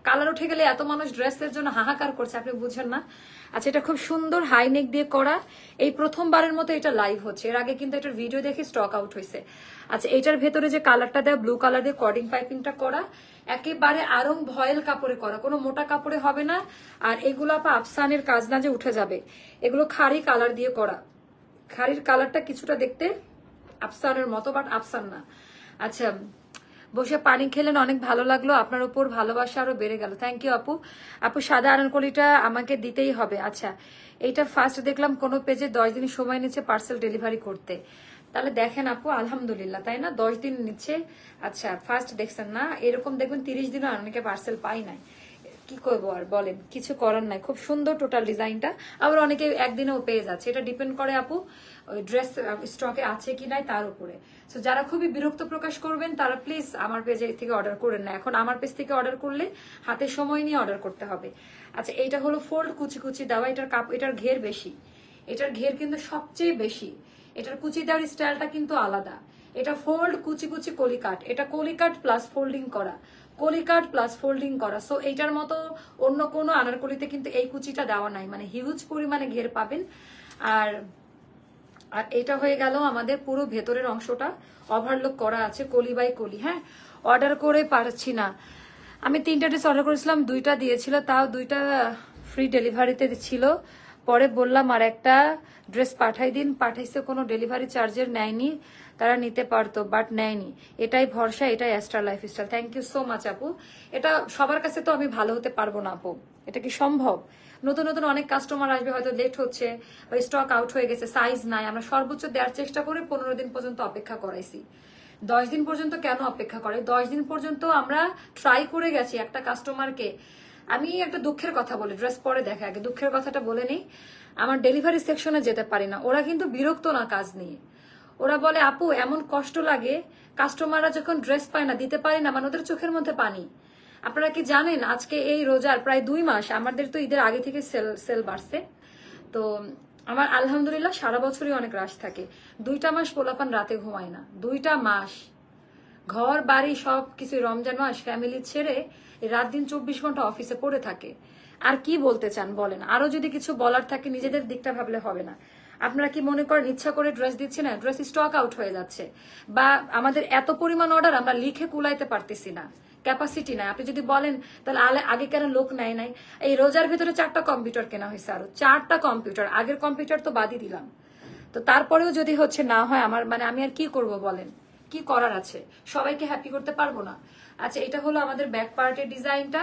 Speaker 1: কালার উঠে গেলে এত মানুষ ড্রেসের জন্য হাহাকার করছে, আপনি বুঝেন না। আচ্ছা, এটা খুব সুন্দর হাই নেক দিয়ে করা, এই প্রথমবারের মতো এটা লাইভ হচ্ছে, এর আগে কিন্তু এটার ভিডিও দেখে স্টক আউট হয়েছে। আচ্ছা, এটার ভেতরে যে কালারটা দেয় ব্লু কালার দিয়ে কর্ডিং পাইপিংটা করা, একেবারে আরং ভয়েল কাপড়ে করা, কোনো মোটা কাপড়ে হবে না। আর এগুলো আপা আফসানের কাজ না যে উঠে যাবে, এগুলো খাড়ি কালার দিয়ে করা, খাড়ির কালারটা কিছুটা দেখতে আফসানের মতো, বাট আফসান না। আচ্ছা, বসে পানি খেলেন, অনেক ভালো লাগলো, আপনার উপর ভালোবাসা আরো বেড়ে গেল। থ্যাংক ইউ আপু। আপু সাদা আনারকলিটা আমাকে দিতেই হবে। আচ্ছা, এইটা ফার্স্ট দেখলাম কোনো পেজে দশ দিন সময় নিচ্ছে পার্সেল ডেলিভারি করতে, তাহলে দেখেন আপু আলহামদুলিল্লাহ, তাই না, দশ দিন নিচ্ছে। আচ্ছা, ফার্স্ট দেখছেন না, এরকম দেখবেন তিরিশ দিনও অনেকে পার্সেল পাই নাই, কি করবো আর বলেন, কিছু করার নাই। খুব সুন্দর টোটাল ডিজাইনটা, আবার অনেকে একদিনেও পেয়ে যাচ্ছে, এটা ডিপেন্ড করে আপু ওই ড্রেস স্টকে আছে কি নাই তার উপরে। সো যারা খুবই বিরক্ত প্রকাশ করবেন তারা প্লিজ আমার পেজে থেকে অর্ডার করেন না, এখন আমার পেজ থেকে অর্ডার করলে হাতে সময় নিয়ে অর্ডার করতে হবে। আচ্ছা, এইটা হলো ফোল্ড কুচি কুচি দেওয়া, এটার কাপ এটার ঘের বেশি, এটার ঘের কিন্তু সবচেয়ে বেশি, এটার কুচি দেওয়ার স্টাইলটা কিন্তু আলাদা। এটা ফোল্ড কুচি কুচি কলিকাট, এটা কলিকাট প্লাস ফোল্ডিং করা, কলিকাট প্লাস ফোল্ডিং করা। সো এইটার মতো অন্য কোনো আনারকলিতে কিন্তু এই কুচিটা দেওয়া নাই, মানে হিউজ পরিমাণে ঘের পাবেন। আর আর এটা হয়ে গেল আমাদের পুরো ভেতরের অংশটা ওভারলক করা আছে কলি বাই কলি। হ্যাঁ, অর্ডার করে পারছি না, আমি তিনটা ড্রেস অর্ডার করেছিলাম, দুইটা দিয়েছিল, তাও দুইটা ফ্রি ডেলিভারিতে ছিল, পরে বললাম আর একটা ড্রেস পাঠাই দিন, পাঠাইছে, কোনো ডেলিভারি চার্জের নেয়নি, তারা নিতে পারতো বাট নেয়নি, এটাই ভরসা, এটাই extra lifestyle. Thank you so much আপু। এটা সবার কাছে তো আমি ভালো হতে পারবো না আপু, এটা কি সম্ভব? নতুন নতুন অনেক কাস্টমার আসবে, হয়তো লেট হচ্ছে বা স্টক আউট হয়ে গেছে, সাইজ নাই, আমরা সর্বোচ্চ দেওয়ার চেষ্টা করে পনেরো দিন পর্যন্ত অপেক্ষা করাইছি। দশ দিন পর্যন্ত কেন অপেক্ষা করে, দশ দিন পর্যন্ত আমরা ট্রাই করে গেছি একটা কাস্টমারকে। আমি একটা দুঃখের কথা বলি, ড্রেস পরে দেখা, আগে দুঃখের কথাটা বলে নেই। আমার ডেলিভারি সেকশনে যেতে পারি না, ওরা কিন্তু বিরক্ত না কাজ নিয়ে, ওরা বলে আপু এমন কষ্ট লাগে, কাস্টমাররা যখন ড্রেস পায় না, দিতে পারি না, মানে ওদের চোখের মধ্যে পানি। আপনারা কি জানেন আজকে এই রোজার প্রায় দুই মাস, আমাদের তো ঈদের আগে থেকে সেল সেল বাড়ছে, তো আমার আলহামদুলিল্লাহ সারা বছরই অনেক রাশ থাকে, দুইটা মাস পোলাপান রাতে ঘুমায় না, দুইটা মাস ঘর বাড়ি সব কিছু, রমজান মাস ফ্যামিলি ছেড়ে রাত দিন চব্বিশ ঘন্টা অফিসে পড়ে থাকে। আর কি বলতে চান বলেন, আরো যদি কিছু বলার থাকে নিজেদের দিকটা ভাবলে হবে না। আপনারা কি মনে করেন ইচ্ছা করে ড্রেস দিচ্ছি না, ড্রেস স্টক আউট হয়ে যাচ্ছে, বা আমাদের এত পরিমাণ অর্ডার আমরা লিখে কুলাইতে পারতেছি না, ক্যাপাসিটি নাই। আপনি যদি বলেন তাহলে আগে কেন লোক নেয় নাই, এই রোজার ভিতরে চারটা কম্পিউটার কেনা হয়েছে, আরো চারটা কম্পিউটার, আগের কম্পিউটার তো বাদই দিলাম, তো তারপরেও যদি হচ্ছে না হয় আমার, মানে আমি আর কি করব বলেন, কি করার আছে, সবাইকে হ্যাপি করতে পারবো না। আচ্ছা, এটা হলো আমাদের ব্যাক পার্টের ডিজাইনটা।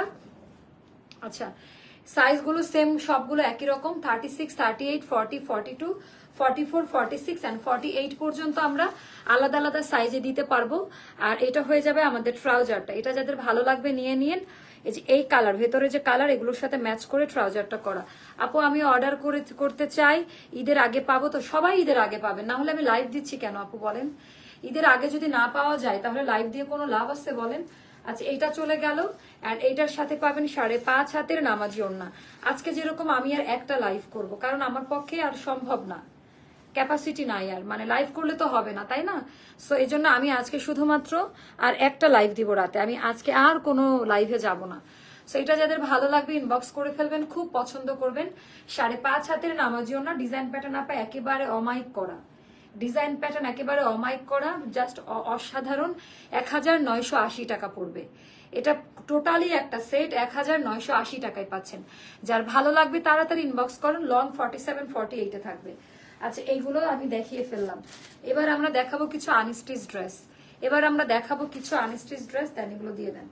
Speaker 1: আচ্ছা, সাইজগুলো সেম, সবগুলো একই রকম, thirty six, thirty eight, forty, forty two, forty four, forty six and forty eight পর্যন্ত আমরা আলাদা আলাদা সাইজে দিতে পারবো। আর এটা হয়ে যাবে আমাদের ট্রাউজারটা, এটা যাদের ভালো লাগবে নিয়ে নিন। এই যে এই কালার, ভেতরে যে কালার, এগুলোর সাথে ম্যাচ করে ট্রাউজারটা করা। আপু আমি অর্ডার করে করতে চাই, ঈদের আগে পাবো তো? সবাই ঈদের আগে পাবেন, না হলে আমি লাইভ দিচ্ছি কেন আপু বলেন? ঈদের আগে যদি না পাওয়া যায় তাহলে লাইভ দিয়ে কোনো লাভ আছে বলেন? আচ্ছা, এইটা চলে গেল, আর এইটার সাথে পাবেন সাড়ে পাঁচ হাতের নামাজি ওড়না। আজকে যেরকম আমি আর একটা লাইভ করব, কারণ আমার পক্ষে আর সম্ভব না, ক্যাপাসিটি নাই আর, মানে লাইভ করলে তো হবে না, তাই না? সো এই জন্য আমি আজকে শুধুমাত্র আর একটা লাইভ দিব রাতে, আমি আজকে আর কোনো লাইভে যাব না। সো এটা যাদের ভালো লাগবে ইনবক্স করে ফেলবেন, খুব পছন্দ করবেন। সাড়ে পাঁচ হাতের নামাজি ওড়না, ডিজাইন প্যাটার্ন আপা একেবারে অমাইক করা, ডিজাইন প্যাটার্ন একেবারে অমাইক করা, জাস্ট অসাধারণ। এক হাজার নয়শো আশি টাকা পড়বে এটা, টোটালি একটা সেট এক হাজার নয়শো আশি টাকায় পাচ্ছেন। যার ভালো লাগবে তাড়াতাড়ি ইনবক্স করুন, লং ফর্টি সেভেন, ফর্টি এইটে থাকবে। আচ্ছা, এইগুলো আমি দেখিয়ে ফেললাম, এবার আমরা দেখাবো কিছু আনস্টিচ ড্রেস, এবার আমরা দেখাবো কিছু আনস্টিচ ড্রেস, দেন এগুলো দিয়ে দেন,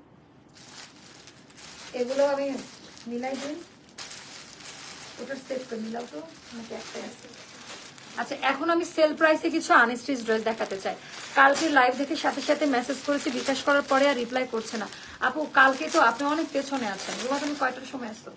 Speaker 1: এগুলো আমি মিলাই দিই, ওটার সেট করে মিলাও তো নাকি একটাই আছে। আচ্ছা, এখন আমি সেল প্রাইসে কিছু আনস্টিচ ড্রেস দেখাতে চাই। কালকে লাইভ দেখে সাথে সাথে মেসেজ করেছি, বিকাশ করার পরে আর রিপ্লাই করছে না আপু। কালকে তো আপনি অনেক পেছনে আছেন, রুমা তুমি কয়টার সময় আসতো?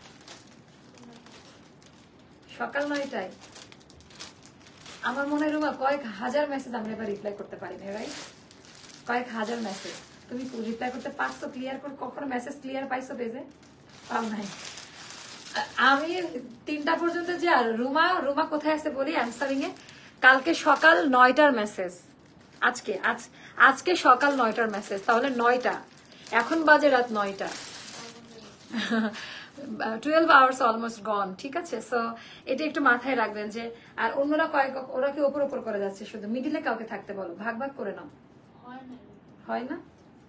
Speaker 1: সকাল নয়টায়। আমার মনে হয় রুমা কয়েক হাজার মেসেজ আমরা এবার রিপ্লাই করতে পারি না, রাইট? কয়েক হাজার মেসেজ তুমি রিপ্লাই করতে পারছো ক্লিয়ার করে? কখনো মেসেজ ক্লিয়ার পাইছো পেজে? পাও নাই। আমি তিনটা পর্যন্ত যে, আর রুমা রুমা কোথায় আছে বলি অ্যান্সারিং এ, কালকে সকাল নয়টার মেসেজ, আজকে আজ আজকে সকাল নয়টার মেসেজ, তাহলে নয়টা, এখন বাজে রাত নয়টা। টুয়েলভ আওয়ার্স অলমোস্ট গন, ঠিক আছে? সো এটা একটু মাথায় রাখবেন যে, আর অন্যরা কয়েক ওরা কি ওপর ওপর করে যাচ্ছে, শুধু মিডিলে কাউকে থাকতে বলো, ভাগ ভাগ করে নাও, হয় না?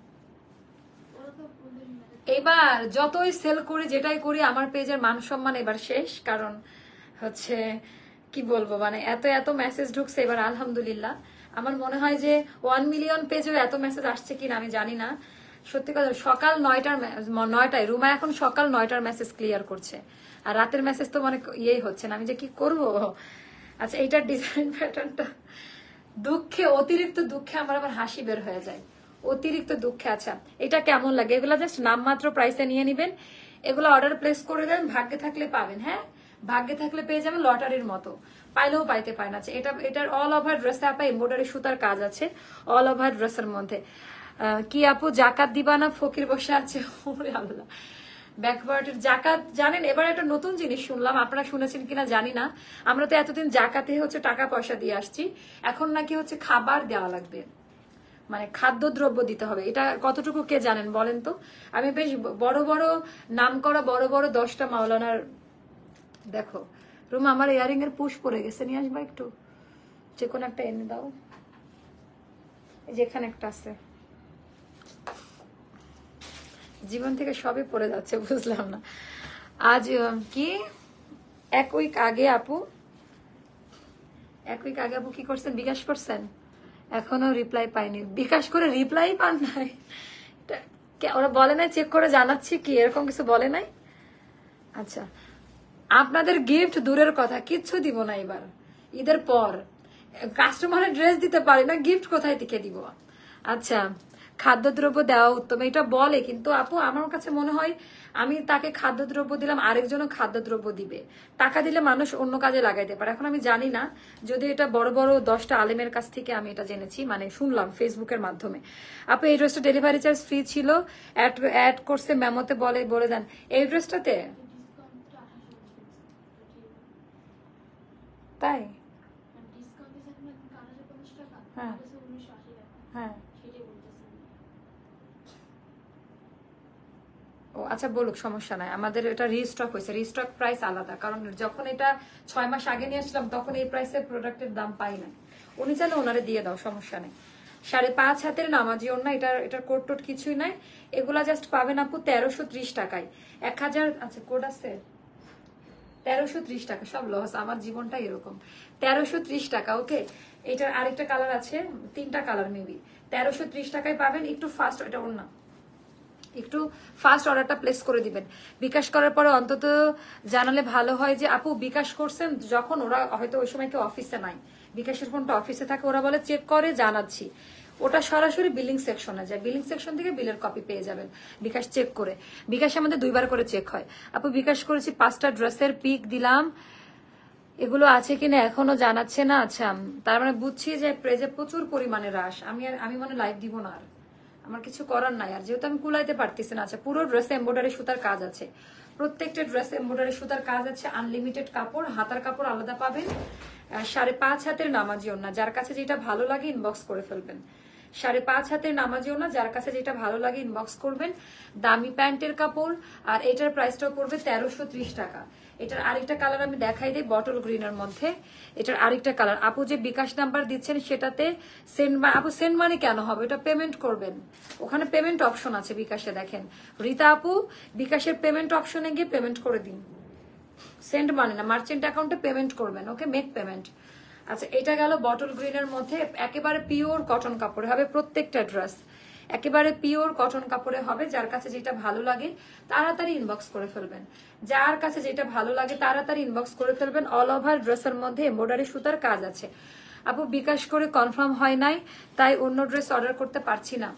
Speaker 1: এবার যতই সেল করি যেটাই করি আমার পেজের মান সম্মান এবার শেষ, কারণ হচ্ছে কি বলবো, মানে এত এত মেসেজ ঢুকছে এবার আলহামদুলিল্লাহ। আমার মনে হয় যে ওয়ান মিলিয়ন পেজেও এত মেসেজ আসছে কিনা আমি জানি না, সত্যি কথা। সকাল নয়টার নয়টায় রুমা এখন সকাল নয়টার মেসেজ ক্লিয়ার করছে, আর রাতের মেসেজ তো মানে ইয়েই হচ্ছে না, আমি যে কি করব। আচ্ছা, এইটার ডিজাইন প্যাটার্নটা দুঃখে, অতিরিক্ত দুঃখে আমার আবার হাসি বের হয়ে যায়, অতিরিক্ত দুঃখে। আচ্ছা, এটা কেমন লাগে? এগুলো জাস্ট নামমাত্র প্রাইসে নিয়ে নিবেন, এগুলো অর্ডার প্লেস করে দেন, ভাগ্যে থাকলে পাবেন। হ্যাঁ, ভাগ্যে থাকলে পেয়ে যাবেন, লটারির মতো, পাইলেও পাইতে পারেন। আছে এটা, এটার অল ওভার ড্রেসে আপা এমব্রয়ডারি সুতার কাজ আছে অল ওভার ড্রেসের মধ্যে। কি আপু জাকাত দিবা না? ফকির বসে আছে, ওরে আল্লাহ। ব্যাকওয়ার্ডের জাকাত জানেন, এবার একটা নতুন জিনিস শুনলাম, আপনারা শুনেছেন কিনা জানি না। আমরা তো এতদিন জাকাতে হচ্ছে টাকা পয়সা দিয়ে আসছি, এখন নাকি হচ্ছে খাবার দেওয়া লাগবে, মানে খাদ্যদ্রব্য দিতে হবে। এটা কতটুকু কে জানেন বলেন তো? আমি বেশ বড় বড় নাম করা বড় বড় দশটা মাওলানার, দেখো রুমা আমার ইয়ারিং এর পুশ পড়ে গেছে, নিয়ে আসবা একটু, যে কোনো একটা এনে দাও, যেখানে একটা আছে। জীবন থেকে সবই পড়ে যাচ্ছে, বুঝলাম না। আজ কি এক উইক আগে আপু, এক উইক আগে আপু কি করছেন? বিকাশ করছেন, এখনো রিপ্লাই পাইনি। বিকাশ করে রিপ্লাই পান নাই? ওরা বলে নাই চেক করে জানাচ্ছি কি, এরকম কিছু বলে নাই? আচ্ছা, আপনাদের গিফট দূরের কথা, কিচ্ছু দিব না এবার ঈদের পর। কাস্টমারের ড্রেস দিতে পারি না, গিফট কোথায় থেকে দিব? আচ্ছা, খাদ্যদ্রব্য দেওয়া উত্তম, এটা বলে, কিন্তু আপু আমার কাছে মনে হয় আমি তাকে খাদ্যদ্রব্য দিলাম, আরেকজনও খাদ্যদ্রব্য দিবে। টাকা দিলে মানুষ অন্য কাজে লাগাইতে পারে। এখন আমি জানি না, যদি এটা বড় বড় দশটা আলেমের কাছ থেকে আমি এটা জেনেছি, মানে শুনলাম ফেসবুকের মাধ্যমে। আপু এই ড্রেসটা ডেলিভারি চার্জ ফ্রি ছিল, অ্যাড করছে মেমোতে, বলে বলে দেন। এই ড্রেসটাতে তাই? হ্যাঁ হ্যাঁ, ও আচ্ছা, বলুক, সমস্যা নাই। আমাদের এটা রিস্টক হয়েছে, রিস্টক প্রাইস আলাদা, কারণ যখন এটা ছয় মাস আগে নিয়ে আসলাম তখন এই প্রাইসের প্রোডাক্টের দাম পাই না। উনি চাইলে ওনারে দিয়ে দাও, সমস্যা নেই। সাড়ে পাঁচ হাতের নামাজি ওড়না, এটার এটার কোড টোড কিছুই নাই, এগুলা জাস্ট পাবেন আপু তেরোশো ত্রিশ টাকায়। এক হাজার, আচ্ছা কোড আছে, তেরোশো ত্রিশ টাকা, সব লস, আমার জীবনটা এরকম। তেরোশো ত্রিশ টাকা, ওকে। এটার আরেকটা কালার আছে, তিনটা কালার মেবি, তেরোশো ত্রিশ টাকায় পাবেন। একটু ফাস্ট, এটা ওড়না, একটু ফাস্ট অর্ডারটা প্লেস করে দিবেন। বিকাশ করার পরে অন্তত জানালে ভালো হয় যে আপু বিকাশ করছেন, যখন ওরা হয়তো ওই সময় কেউ অফিসে নাই, বিকাশের ফোনটা অফিসে থাকে, ওরা বলে চেক করে জানাচ্ছি, ওটা সরাসরি বিলিং সেকশনে যায়, বিলিং সেকশন থেকে বিলের কপি পেয়ে যাবেন বিকাশ চেক করে। বিকাশ আমাদের দুইবার করে চেক হয়। আপু বিকাশ করেছি, পাঁচটা ড্রেসের পিক দিলাম, এগুলো আছে কিনা এখনো জানাচ্ছে না। আচ্ছা, তার মানে বুঝছি যে প্রেজে প্রচুর পরিমাণে রাশ। আমি আর আমি মনে লাইভ দিব না, আর আমার কিছু করার নাই, আর যেহেতু আমি কুলাইতে পারতেছি না। আচ্ছা, পুরো ড্রেসে এমব্রয়ডারি সুতার কাজ আছে, প্রত্যেকটা ড্রেসে এমব্রয়ডারি সুতার কাজ আছে, আনলিমিটেড কাপড়, হাতার কাপড় আলাদা পাবেন। সাড়ে পাঁচ হাতের নামাজি ওড়না, যার কাছে যেটা ভালো লাগে ইনবক্স করে ফেলবেন। সাড়ে পাঁচ হাতের নামাজি ওড়না, যার কাছে যেটা ভালো লাগে ইনবক্স করবেন। দামি প্যান্টের কাপড়, আর এটার প্রাইসটাও পড়বে তেরোশো ত্রিশ টাকা। এটার আরেকটা কালার আমি দেখাই দিই, বটল গ্রিনের মধ্যে। এটার আরেকটা কালার, আপু যে বিকাশ নাম্বার দিচ্ছেন সেটাতে সেন্ড, আপু সেন্ড মানি কেন হবে, এটা পেমেন্ট করবেন, ওখানে পেমেন্ট অপশন আছে বিকাশে, দেখেন রীতা আপু, বিকাশের পেমেন্ট অপশনে গিয়ে পেমেন্ট করে দিন, সেন্ড মানি না, মার্চেন্ট অ্যাকাউন্টে পেমেন্ট করবেন, ওকে, মেক পেমেন্ট। আচ্ছা, এটা গেল বটল গ্রিনের মধ্যে, একেবারে পিওর কটন কাপড়ে হবে প্রত্যেকটা ড্রেস, একেবারে পিওর কটন কাপড়ে হবে। যার কাছে যেটা ভালো লাগে তাড়াতাড়ি ইনবক্স করে ফেলবেন, যার কাছে যেটা ভালো লাগে তাড়াতাড়ি ইনবক্স করে ফেলবেন। অল ওভার ড্রেসের মধ্যে এমব্রয়ডারি সুতার কাজ আছে। আপু বিকাশ করে কনফার্ম হয় নাই, তাই অন্য ড্রেস অর্ডার করতে পারছি না।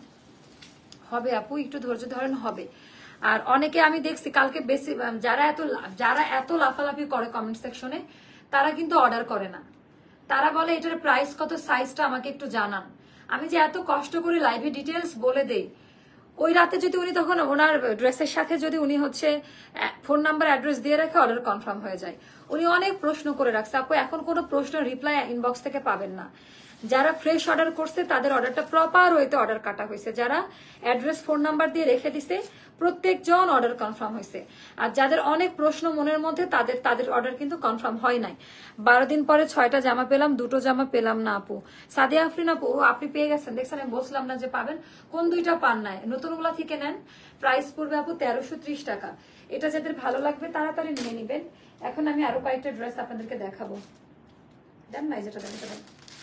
Speaker 1: হবে আপু, একটু ধৈর্য ধরেন, হবে। আর অনেকে আমি দেখছি কালকে বেশি, যারা এত যারা এত লাফালাফি করে কমেন্ট সেকশনে, তারা কিন্তু অর্ডার করে না। তারা বলে এটার প্রাইস কত, সাইজটা আমাকে একটু জানান। আমি যে এত কষ্ট করে লাইভে ডিটেলস বলে দেই, ওই রাতে যদি উনি তখন ওনার ড্রেসের সাথে যদি উনি হচ্ছে ফোন নাম্বার অ্যাড্রেস দিয়ে রাখে, অর্ডার কনফার্ম হয়ে যায়। উনি অনেক প্রশ্ন করে রাখছে আপু, এখন কোনো প্রশ্ন রিপ্লাই ইনবক্স থেকে পাবেন না। যারা ফ্রেশ অর্ডার করছে তাদের অর্ডারটা প্রপার ওয়েতে অর্ডার কাটা হয়েছে, যারা অ্যাড্রেস ফোন নাম্বার দিয়ে রেখে দিছে প্রত্যেকজন অর্ডার কনফার্ম হয়েছে। আর যাদের অনেক প্রশ্ন মনের মধ্যে তাদের তাদের অর্ডার কিন্তু কনফার্ম হয় নাই। বারো দিন পরে ছয়টা জামা পেলাম, দুটো জামা পেলাম না আপু। সাদিয়া আফরিন আপু আপনি পেয়ে গেছেন, দেখছেন আমি বলছিলাম না যে পাবেন, কোন দুইটা পান নাই, নতুনগুলা থেকে নেন। প্রাইস পড়বে আপু তেরোশো ত্রিশ টাকা। এটা যাদের ভালো লাগবে তাড়াতাড়ি নিয়ে নিবেন। এখন আমি আরো কয়েকটা ড্রেস আপনাদেরকে দেখাবো, দেন নাই যেটা দেখাবেন।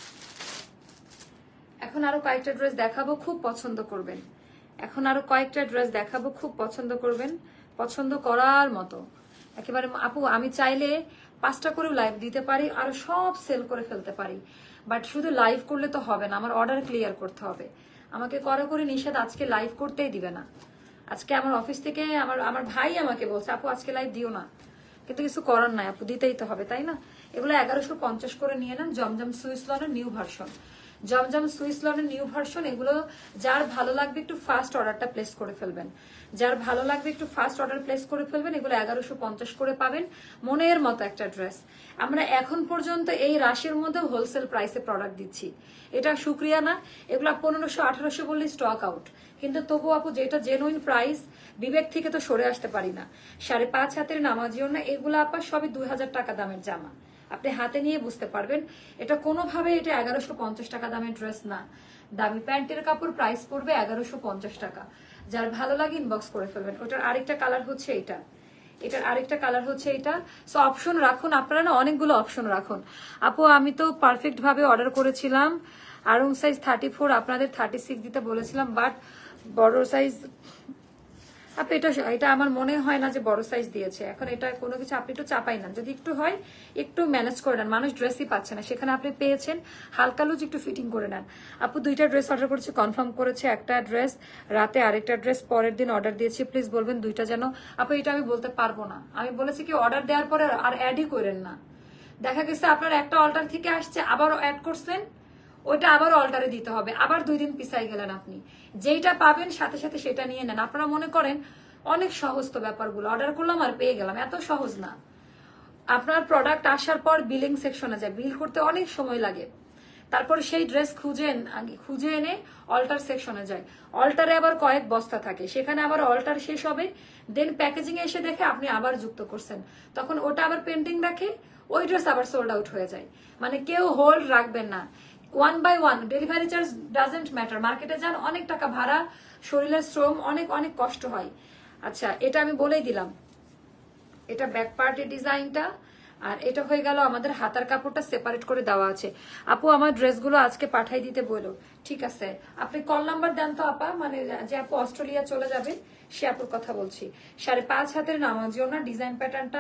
Speaker 1: এখন আরো কয়েকটা ড্রেস দেখাবো, খুব পছন্দ করবেন। এখন আরো কয়েকটা ড্রেস দেখাবো, খুব পছন্দ করবেন, পছন্দ করার মতো একেবারে। আপু আমি চাইলে পাঁচটা করে লাইভ দিতে পারি, আর সব সেল করে ফেলতে পারি, বাট শুধু লাইভ করলে তো হবে না, আমার অর্ডার ক্লিয়ার করতে হবে। আমাকে করে করে নিষেধ, আজকে লাইভ করতেই দিবে না। আজকে আমার অফিস থেকে আমার আমার ভাই আমাকে বলছে আপু আজকে লাইভ দিও না, কিন্তু কিছু করার নাই আপু, দিতেই তো হবে, তাই না? এগুলো এগারোশো পঞ্চাশ করে নিয়ে নেন। জমজম সুইস লনের নিউ ভার্সন, জমজম সুইস লনের নিউ ভার্সন। এগুলো যার ভালো লাগবে একটু ফাস্ট অর্ডারটা প্লেস করে ফেলবেন, যার ভালো লাগবে একটু ফাস্ট অর্ডার প্লেস করে ফেলবেন। এগুলো এগারোশো পঞ্চাশ করে পাবেন, মনের মতো একটা ড্রেস। আমরা এখন পর্যন্ত এই রাশির মধ্যে হোলসেল প্রাইসে প্রোডাক্ট দিচ্ছি, এটা শুক্রিয়া না। এগুলো পনেরোশো আঠারোশো বললে স্টক আউট, কিন্তু তবু আপু যেটা জেনুইন প্রাইস, বিবেক থেকে তো সরে আসতে পারি না। সাড়ে পাঁচ হাতের নামাজিও না, এগুলো আপা সবই দুই হাজার টাকা দামের জামা, আপনি হাতে নিয়ে বুঝতে পারবেন। এটা কোনোভাবে এটা এগারোশো পঞ্চাশ টাকা দামের ড্রেস না। দামি প্যান্টের কাপড়, প্রাইস পড়বে এগারোশো পঞ্চাশ টাকা। যার ভালো লাগে ইনবক্স করে ফেলবেন। ওটার আরেকটা কালার হচ্ছে এটা, এটার আরেকটা কালার হচ্ছে এটা। সো অপশন রাখুন আপনারা, না অনেকগুলো অপশন রাখুন। আপু আমি তো পারফেক্ট ভাবে অর্ডার করেছিলাম, আরং সাইজ থার্টি ফোর, আপনাদের থার্টি সিক্স দিতে বলেছিলাম, বাট বড় সাইজ আপনি এটা এটা আমার মনে হয় না যে বড় সাইজ দিয়েছে। এখন এটা কোনো কিছু আপনি একটু চাপাই না, যদি একটু হয় একটু ম্যানেজ করে নেন। মানুষ ড্রেসই পাচ্ছে না, সেখানে আপনি পেয়েছেন, হালকা লুজ একটু ফিটিং করে নেন। আপু দুইটা ড্রেস অর্ডার করেছি, কনফার্ম করেছে, একটা ড্রেস রাতে, আরেকটা ড্রেস পরের দিন অর্ডার দিয়েছি। প্লিজ বলবেন দুইটা যেন। আপু এটা আমি বলতে পারবো না, আমি বলেছি কি অর্ডার দেওয়ার পরে আর অ্যাডই করেন না। দেখা গেছে আপনার একটা অল্টার থেকে আসছে, আবারও অ্যাড করছেন, ওইটা আবার অল্টারে দিতে হবে, আবার দুই দিন পিছাই গেলেন আপনি। যেইটা পাবেন সাথে সাথে সেটা নিয়ে নেন। আপনারা মনে করেন অনেক সহজ তো ব্যাপারগুলো, অর্ডার করলাম আর পেয়ে গেলাম, এত সহজ না। আপনার প্রোডাক্ট আসার পর বিলিং সেকশনে যায়, বিল করতে অনেক সময় লাগে, তারপর সেই ড্রেস খুঁজে খুঁজে এনে অল্টার সেকশনে যায়, অল্টারে আবার কয়েক বস্তা থাকে, সেখানে আবার অল্টার শেষ হবে, দেন প্যাকেজিং এসে দেখে আপনি আবার যুক্ত করছেন, তখন ওটা আবার পেন্ডিং রাখে, ওই ড্রেস আবার সোল্ড আউট হয়ে যায়। মানে কেউ হোল্ড রাখবেন না, one by one. Delivery charge doesn't matter, মার্কেটে যান, অনেক টাকা ভাড়া, শরীরের শ্রম, অনেক অনেক কষ্ট হয়। আচ্ছা এটা আমি বলেই দিলাম, এটা ব্যাক পার্টের ডিজাইনটা, আর এটা হয়ে গেল আমাদের হাতার কাপড়টা সেপারেট করে দেওয়া আছে। আপু আমার ড্রেসগুলো আজকে পাঠাই দিতে বলো, ঠিক আছে আপনি কল নাম্বার দেন তো আপা, মানে যে আপু অস্ট্রেলিয়া চলে যাবে সে আপুর কথা বলছি। সাড়ে পাঁচ হাতের নামাজিও না, ডিজাইন প্যাটার্নটা।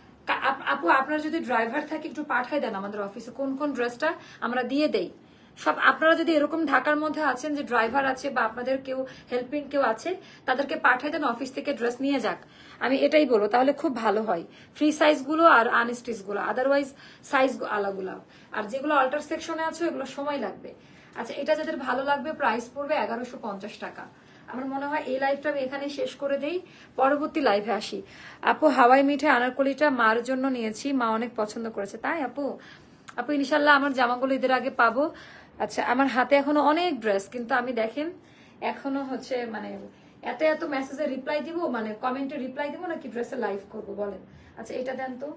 Speaker 1: আপু আপনার যদি ড্রাইভার থাকে একটু পাঠাই দেন আমাদের অফিসে, কোন কোন ড্রেসটা আমরা দিয়ে দেই সব। আপনারা যদি এরকম ঢাকার মধ্যে আছেন যে ড্রাইভার আছে বা আপনাদের কেউ হেল্পিং কেউ আছে, তাদেরকে পাঠাই দেন অফিস থেকে ড্রেস নিয়ে যাক, আমি এটাই বলবো, তাহলে খুব ভালো হয়। ফ্রি সাইজ গুলো আর আনস্টিচ গুলো, আদারওয়াইজ সাইজ আলাগুলা, আর যেগুলো অল্টার সেকশনে আছে এগুলো সময় লাগবে। আচ্ছা এটা যাদের ভালো লাগবে, প্রাইস পড়বে এগারোশো পঞ্চাশ টাকা। আমার মনে হয় এই লাইভটা আমি এখানে শেষ করে দেই, পরবর্তী লাইভে আসি। আপু হাওয়াই মিঠে আনারকলিটা মার জন্য নিয়েছি, মা অনেক পছন্দ করেছে। তাই আপু? আপু ইনশাল্লাহ আমার জামাগুলো ঈদের আগে পাবো। আচ্ছা আমার হাতে এখনো অনেক ড্রেস, কিন্তু আমি দেখেন এখনো হচ্ছে মানে এত এত মেসেজে রিপ্লাই দিব, মানে কমেন্টে রিপ্লাই দিব নাকি ড্রেসে লাইভ করব বলেন। আচ্ছা এটা দেন তো,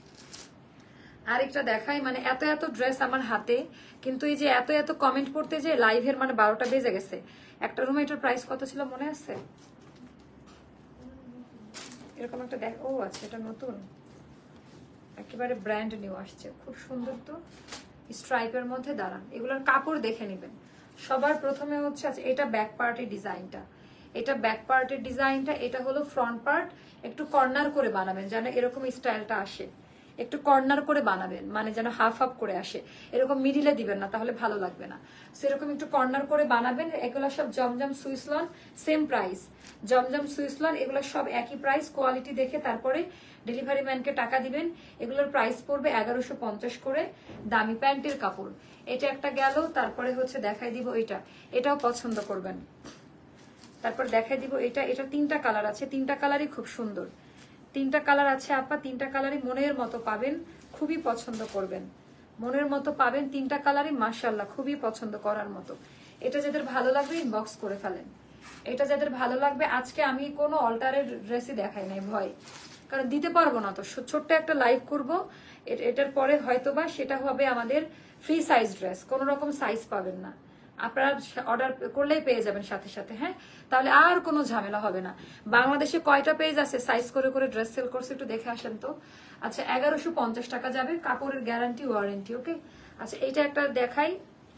Speaker 1: আরেকটা দেখাই। মানে এত এত ড্রেস আমার হাতে, কিন্তু এই যে এত এত কমেন্ট পড়তে যে লাইভের মানে বারোটা বেজে গেছে। একটা রুমে এটার প্রাইস কত ছিল মনে আছে? এরকম একটা দেখ, ও আচ্ছা এটা নতুন, একেবারে ব্র্যান্ড নিউ আসছে, খুব সুন্দর তো, স্ট্রাইপের মধ্যে। দাঁড়ান এগুলোর কাপড় দেখে নেবেন। সবার প্রথমে হচ্ছে আচ্ছা এটা ব্যাক পার্টের ডিজাইনটা, এটা ব্যাক পার্টের ডিজাইনটা, এটা হলো ফ্রন্ট পার্ট। একটু কর্নার করে বানাবেন যেন এরকম স্টাইলটা আসে, একটু কর্নার করে বানাবেন, মানে যেন হাফ হাফ করে আসে, এরকম মিডিলে দিবেন না, তাহলে ভালো লাগবে না। সেরকম একটু কর্নার করে বানাবেন। এগুলো সব জমজম সুইসলন, সেম প্রাইস। জমজম সুইসলন এগুলো সব একই প্রাইস, কোয়ালিটি দেখে তারপরে ডেলিভারি ম্যানকে টাকা দিবেন। এগুলোর প্রাইস পড়বে এগারোশো পঞ্চাশ করে, দামি প্যান্টের কাপড়। এটা একটা গেল, তারপরে হচ্ছে দেখাই দিব এটা, এটাও পছন্দ করবেন। তারপর দেখাই দিব এটা, এটা তিনটা কালার আছে, তিনটা কালারই খুব সুন্দর, তিনটা কালার আছে আপা, তিনটা কালারই মনের মতো পাবেন, খুবই পছন্দ করবেন, মনের মতো পাবেন, তিনটা কালারই মাশাআল্লাহ খুবই পছন্দ করার মতো। এটা যাদের ভালো লাগবে ইনবক্স করে ফেলেন। এটা যাদের ভালো লাগবে, আজকে আমি কোনো অল্টারের ড্রেসই দেখাই নাই ভয়, কারণ দিতে পারবো না তো। ছোট্ট একটা লাইভ করবো, এটার পরে হয়তোবা সেটা হবে আমাদের ফ্রি সাইজ ড্রেস, কোনো রকম সাইজ পাবেন না আপনারা, অর্ডার করলেই পেয়ে যাবেন সাথে সাথে। হ্যাঁ, তাহলে আর কোনো ঝামেলা হবে না। বাংলাদেশে কয়টা পেজ আছে সাইজ করে করে ড্রেস সেল করছে, একটু দেখে আসেন তো। আচ্ছা, এগারোশো পঞ্চাশ টাকা যাবে, কাপড়ের গ্যারান্টি ওয়ারেন্টি। ওকে, আচ্ছা এইটা একটা দেখাই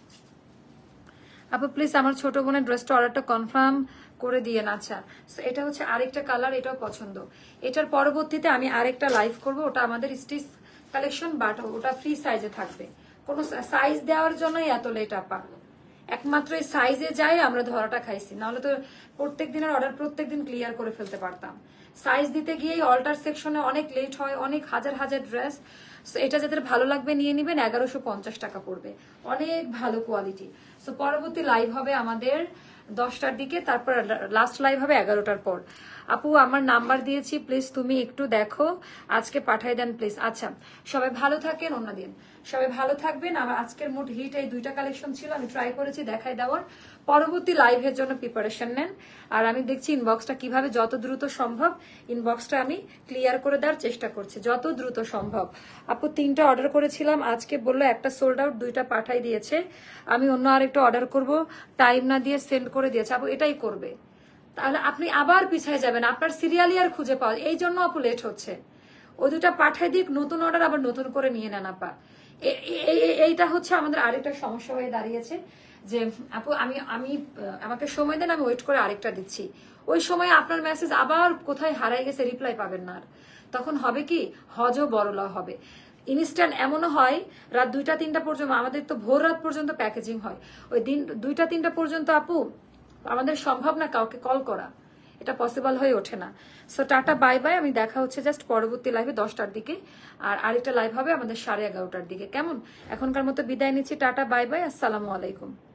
Speaker 1: আপু প্লিজ, আমার ছোট বোনের ড্রেসটা অর্ডারটা কনফার্ম করে দিয়েন। আচ্ছা, এটা হচ্ছে আরেকটা কালার, এটাও পছন্দ। এটার পরবর্তীতে আমি আরেকটা লাইভ করব, ওটা আমাদের স্টিচ কালেকশন, বাট ওটা ফ্রি সাইজে থাকবে। কোনো সাইজ দেওয়ার জন্যই এত লেট আপা, একমাত্র এই সাইজে যাই আমরা ধরাটা খাইছি, নাহলে তো প্রত্যেক দিনের অর্ডার প্রত্যেক দিন ক্লিয়ার করে ফেলতে পারতাম। সাইজ দিতে গিয়েই অল্টার সেকশনে অনেক লেট হয়, অনেক হাজার হাজার ড্রেস। সো এটা যাদের ভালো লাগবে নিয়ে নিবেন, এগারোশো পঞ্চাশ টাকা পড়বে, অনেক ভালো কোয়ালিটি। সো পরবর্তী লাইভ হবে আমাদের দশটার দিকে, তারপর লাস্ট লাইভ হবে এগারোটার পর। আপু আমার নাম্বার দিয়েছি, প্লিজ তুমি একটু দেখো, আজকে পাঠাই দেন প্লিজ। আচ্ছা, সবাই ভালো থাকেন, অন্য দিন সবাই ভালো থাকবেন। আমার আজকের মোট হিট এই দুইটা কালেকশন ছিল, আমি ট্রাই করেছি দেখাই দেওয়ার। পরবর্তী লাইভের জন্য প্রিপারেশন নেন, আর আমি দেখছি ইনবক্সটা কিভাবে যত দ্রুত সম্ভব ইনবক্সটা আমি ক্লিয়ার করে দেওয়ার চেষ্টা করছি, যত দ্রুত সম্ভব। আপু তিনটা অর্ডার করেছিলাম, আজকে বললো একটা সোল্ড আউট, দুইটা পাঠাই দিয়েছে, আমি অন্য আরেকটা অর্ডার করব, টাইম না দিয়ে সেন্ড করে দিয়েছে। আপু এটাই করবে, তাহলে আপনি আবার পিছিয়ে যাবেন, আপনার সিরিয়ালি আর খুঁজে পাওয়া, এই জন্য আপু লেট হচ্ছে। ওই দুটা পাঠাই দিক, নতুন অর্ডার আবার নতুন করে নিয়ে নেন আপা। এইটা হচ্ছে আমাদের আরেকটা সমস্যা হয়ে দাঁড়িয়েছে, যে আপু আমি আমি আমাকে সময় দেন, আমি ওয়েট করে আরেকটা দিচ্ছি, ওই সময় আপনার মেসেজ আবার কোথায় হারাই গেছে, রিপ্লাই পাবেন না। আর তখন হবে কি, হজও বড়লা হবে। ইনস্ট্যান্ট এমনও হয় রাত দুইটা তিনটা পর্যন্ত, আমাদের তো ভোর রাত পর্যন্ত প্যাকেজিং হয়, ওই দিন দুইটা তিনটা পর্যন্ত আপু আমাদের সম্ভব না কাউকে কল করা, এটা পসিবল হয়ে ওঠে না। সো টাটা বাই বাই, আমি দেখা হচ্ছে জাস্ট পরবর্তী লাইভে দশটার দিকে, আর আরেকটা লাইভ হবে আমাদের সাড়ে এগারোটার দিকে। কেমন, এখনকার মতো বিদায় নিচ্ছি, টাটা বাই বাই, আসসালামু আলাইকুম।